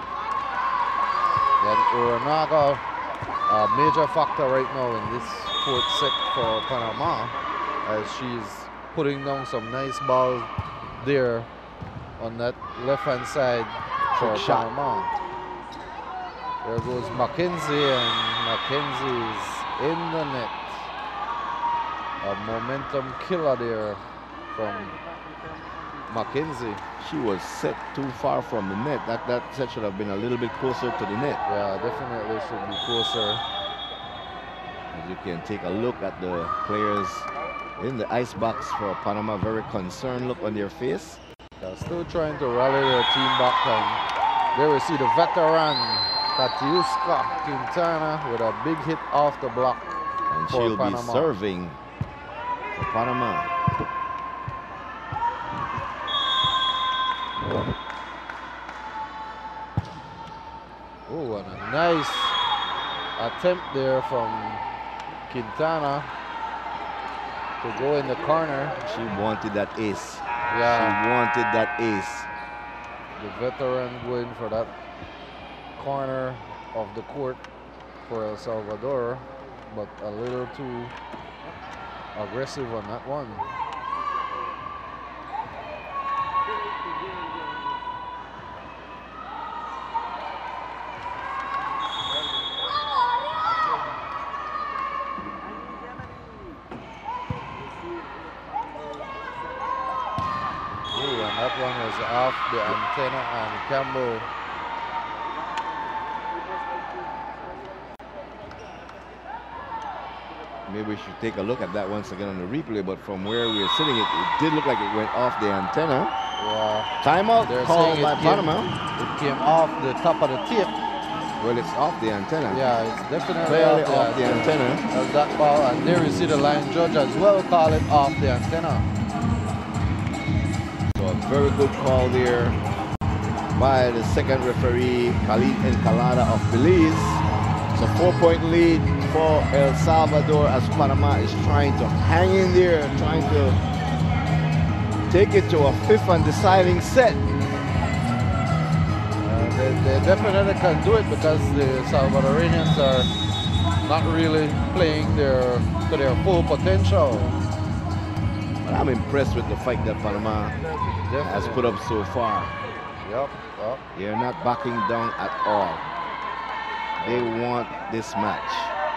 Then Uranaga, a major factor right now in this fourth set for Panama, as she's putting down some nice balls there on that left-hand side for Panama. There goes Mackenzie, and Mackenzie's in the net. A momentum killer there from Mackenzie. She was set too far from the net. That that set should have been a little bit closer to the net. Yeah, definitely should be closer. As you can take a look at the players in the ice box for Panama, very concerned look on their face. They're still trying to rally their team back, and there we see the veteran Katiuska Quintana with a big hit off the block. And for she'll Panama. be serving for Panama. nice attempt there from Quintana to go in the corner. She wanted that ace. Yeah. She wanted that ace. The veteran going for that corner of the court for El Salvador, but a little too aggressive on that one. Ooh, and that one was off the antenna, and Campbell maybe we should take a look at that once again on the replay, but from where we were sitting, it, it did look like it went off the antenna. Yeah. Timeout They're called saying by it came- Panama. It came off the top of the tip. Well, it's off the antenna. Yeah, it's definitely Clearly off the off the antenna. antenna. That's that ball, and there you see the line judge as well call it off the antenna. So a very good call there by the second referee, Khalid Encalada of Belize. It's a four-point lead for El Salvador as Panama is trying to hang in there, trying to take it to a fifth and deciding set. Uh, they, they definitely can do it because the Salvadorians are not really playing their to their full potential. But I'm impressed with the fight that Panama has put up so far. Yep, yep. They're not backing down at all. They want this match.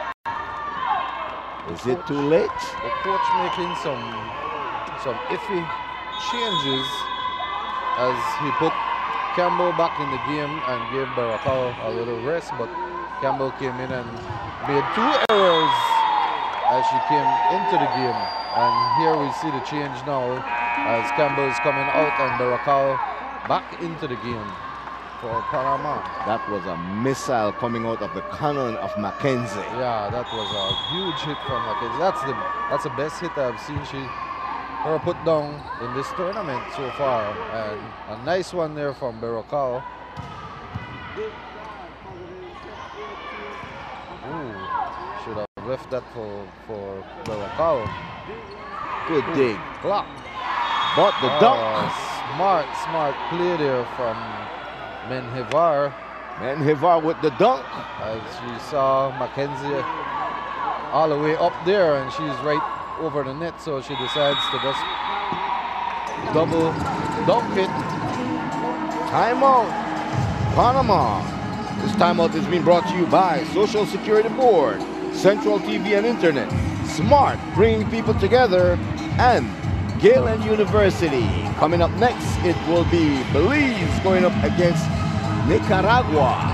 Is it too late? The coach making some some iffy changes as he put Campbell back in the game and gave Baracao a little rest, but Campbell came in and made two errors as she came into the game. And here we see the change now as Campbell is coming out and Baracao back into the game for Panama. That was a missile coming out of the cannon of Mackenzie. Yeah, that was a huge hit from Mackenzie. That's the that's the best hit I've seen she her put down in this tournament so far. And a nice one there from Baracao. Ooh, should have left that for for Baracao. Good dig. Clock. But the Oh, dunk. Smart, smart play there from Menjivar. Menjivar with the dunk. As she saw Mackenzie all the way up there and she's right over the net, so she decides to just double dunk it. Timeout. Panama. This timeout is being brought to you by Social Security Board, Central T V and Internet, Smart, bringing people together, and Galen University. Coming up next, it will be Belize going up against Nicaragua.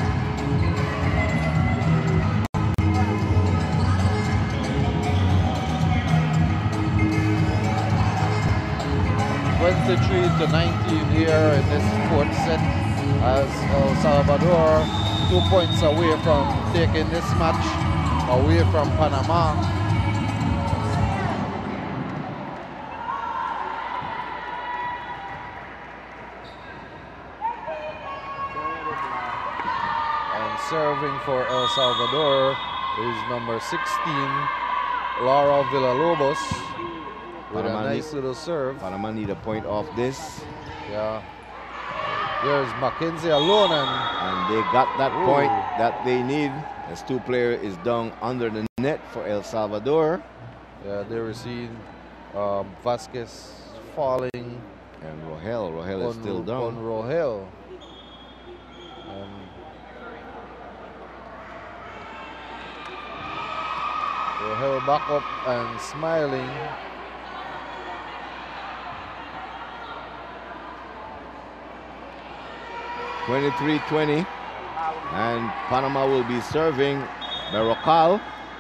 twenty-three to nineteen here in this fourth set as El Salvador two points away from taking this match away from Panama. And serving for El Salvador is number sixteen, Laura Villalobos. With a nice need, little serve. Panama need a point off this. Yeah. There's Mackenzie alone and, and they got that Ooh. point that they need. As two player is down under the net for El Salvador. Yeah, they were seeing um, Vasquez falling. And Rohel, Rohel is on, still down. On Rohel. And Rohel back up and smiling. twenty-three twenty. And Panama will be serving Baracao.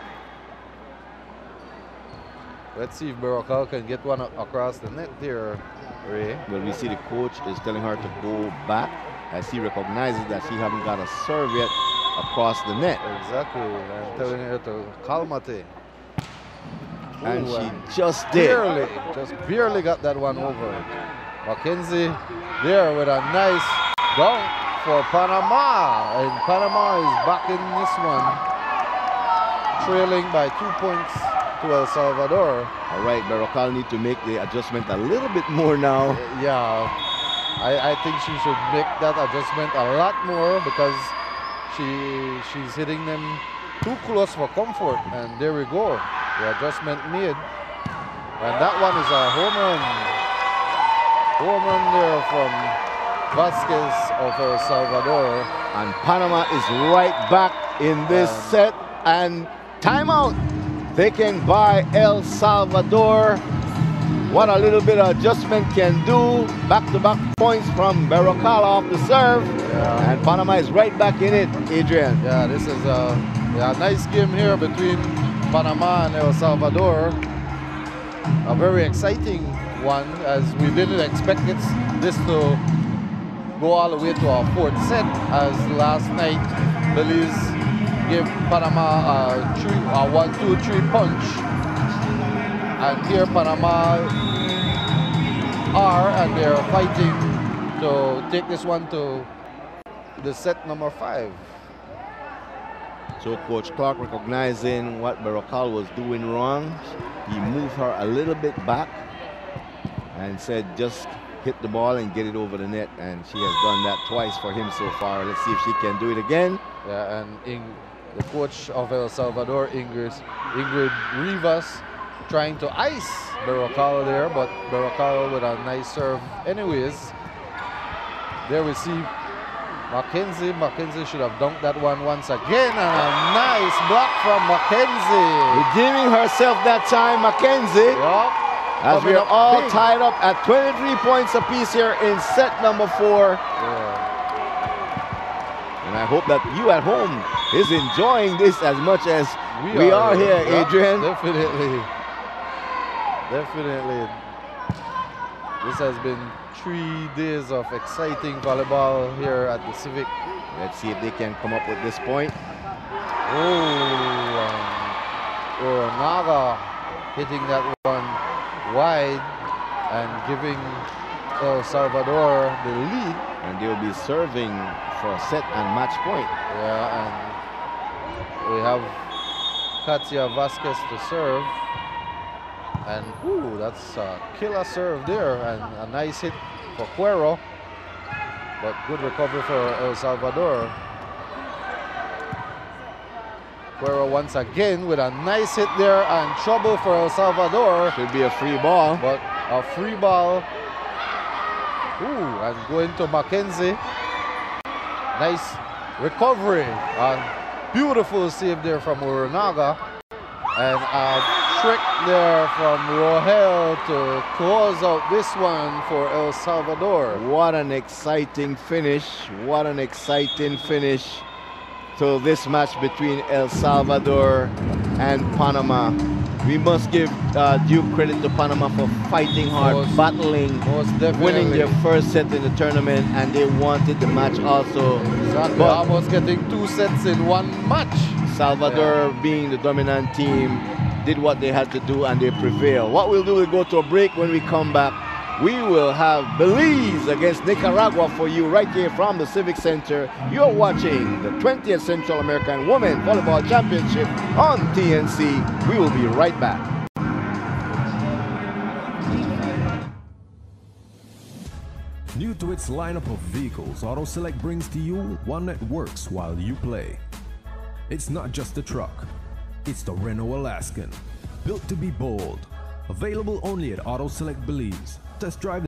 Let's see if Baracao can get one across the net here, Ray. Well, we see the coach is telling her to go back as he recognizes that she hasn't got a serve yet across the net. Exactly, and telling her to calmate. And Ooh, she just did. Barely, just barely got that one over. Mackenzie there with a nice dunk for Panama. And Panama is back in this one, trailing by two points to El Salvador. All right, Berrocal need to make the adjustment a little bit more now. Uh, yeah, I, I think she should make that adjustment a lot more because she she's hitting them too close for comfort. And there we go, the adjustment made. And that one is a home run. Home run there from Vasquez of El Salvador. And Panama is right back in this um, set. And timeout taken by El Salvador. What a little bit of adjustment can do. Back-to-back points from Berrocal off the serve. Yeah. And Panama is right back in it, Adrian. Yeah, this is a, yeah, a nice game here between Panama and El Salvador. A very exciting one, as we didn't expect it, this to go all the way to our fourth set, as last night Belize gave Panama a, three, a one, two, three punch. And here Panama are, and they're fighting to take this one to the set number five. So Coach Clark, recognizing what Berrocal was doing wrong, he moved her a little bit back and said just hit the ball and get it over the net, and she has done that twice for him so far. Let's see if she can do it again. Yeah, and in, the coach of El Salvador, Ingrid, Ingrid Rivas, trying to ice Berrocal there, but Berrocal with a nice serve anyways. There we see Mackenzie. Mackenzie should have dunked that one once again, and a nice block from Mackenzie. Redeeming herself that time, Mackenzie. Yep. As Coming we are all big. tied up at twenty-three points apiece here in set number four. Yeah. And I hope that you at home is enjoying this as much as we, we are, are here, yeah, Adrian. Definitely. Definitely. This has been three days of exciting volleyball here at the Civic. Let's see if they can come up with this point. Oh, um, Oronaga hitting that one wide and giving El Salvador the lead. And they'll be serving for a set and match point. Yeah, and we have Katia Vasquez to serve. And ooh, that's a killer serve there, and a nice hit for Cuero. But good recovery for El Salvador. Cuero once again with a nice hit there, and trouble for El Salvador. Should be a free ball. But a free ball. Ooh, and going to Mackenzie. Nice recovery. And beautiful save there from Oronaga. And a trick there from Rohel to close out this one for El Salvador. What an exciting finish. What an exciting finish to this match between El Salvador and Panama. We must give uh, due credit to Panama for fighting hard, most, battling, most winning their first set in the tournament, and they wanted the match also. Exactly, but almost getting two sets in one match. Salvador, yeah, being the dominant team, did what they had to do and they prevailed. What we'll do is go to a break. When we come back, we will have Belize against Nicaragua for you right here from the Civic Center. You're watching the twentieth Central American Women Volleyball Championship on T N C. We will be right back. New to its lineup of vehicles, AutoSelect brings to you one that works while you play. It's not just a truck, it's the Renault Alaskan, built to be bold. Available only at AutoSelect Belize. Test drive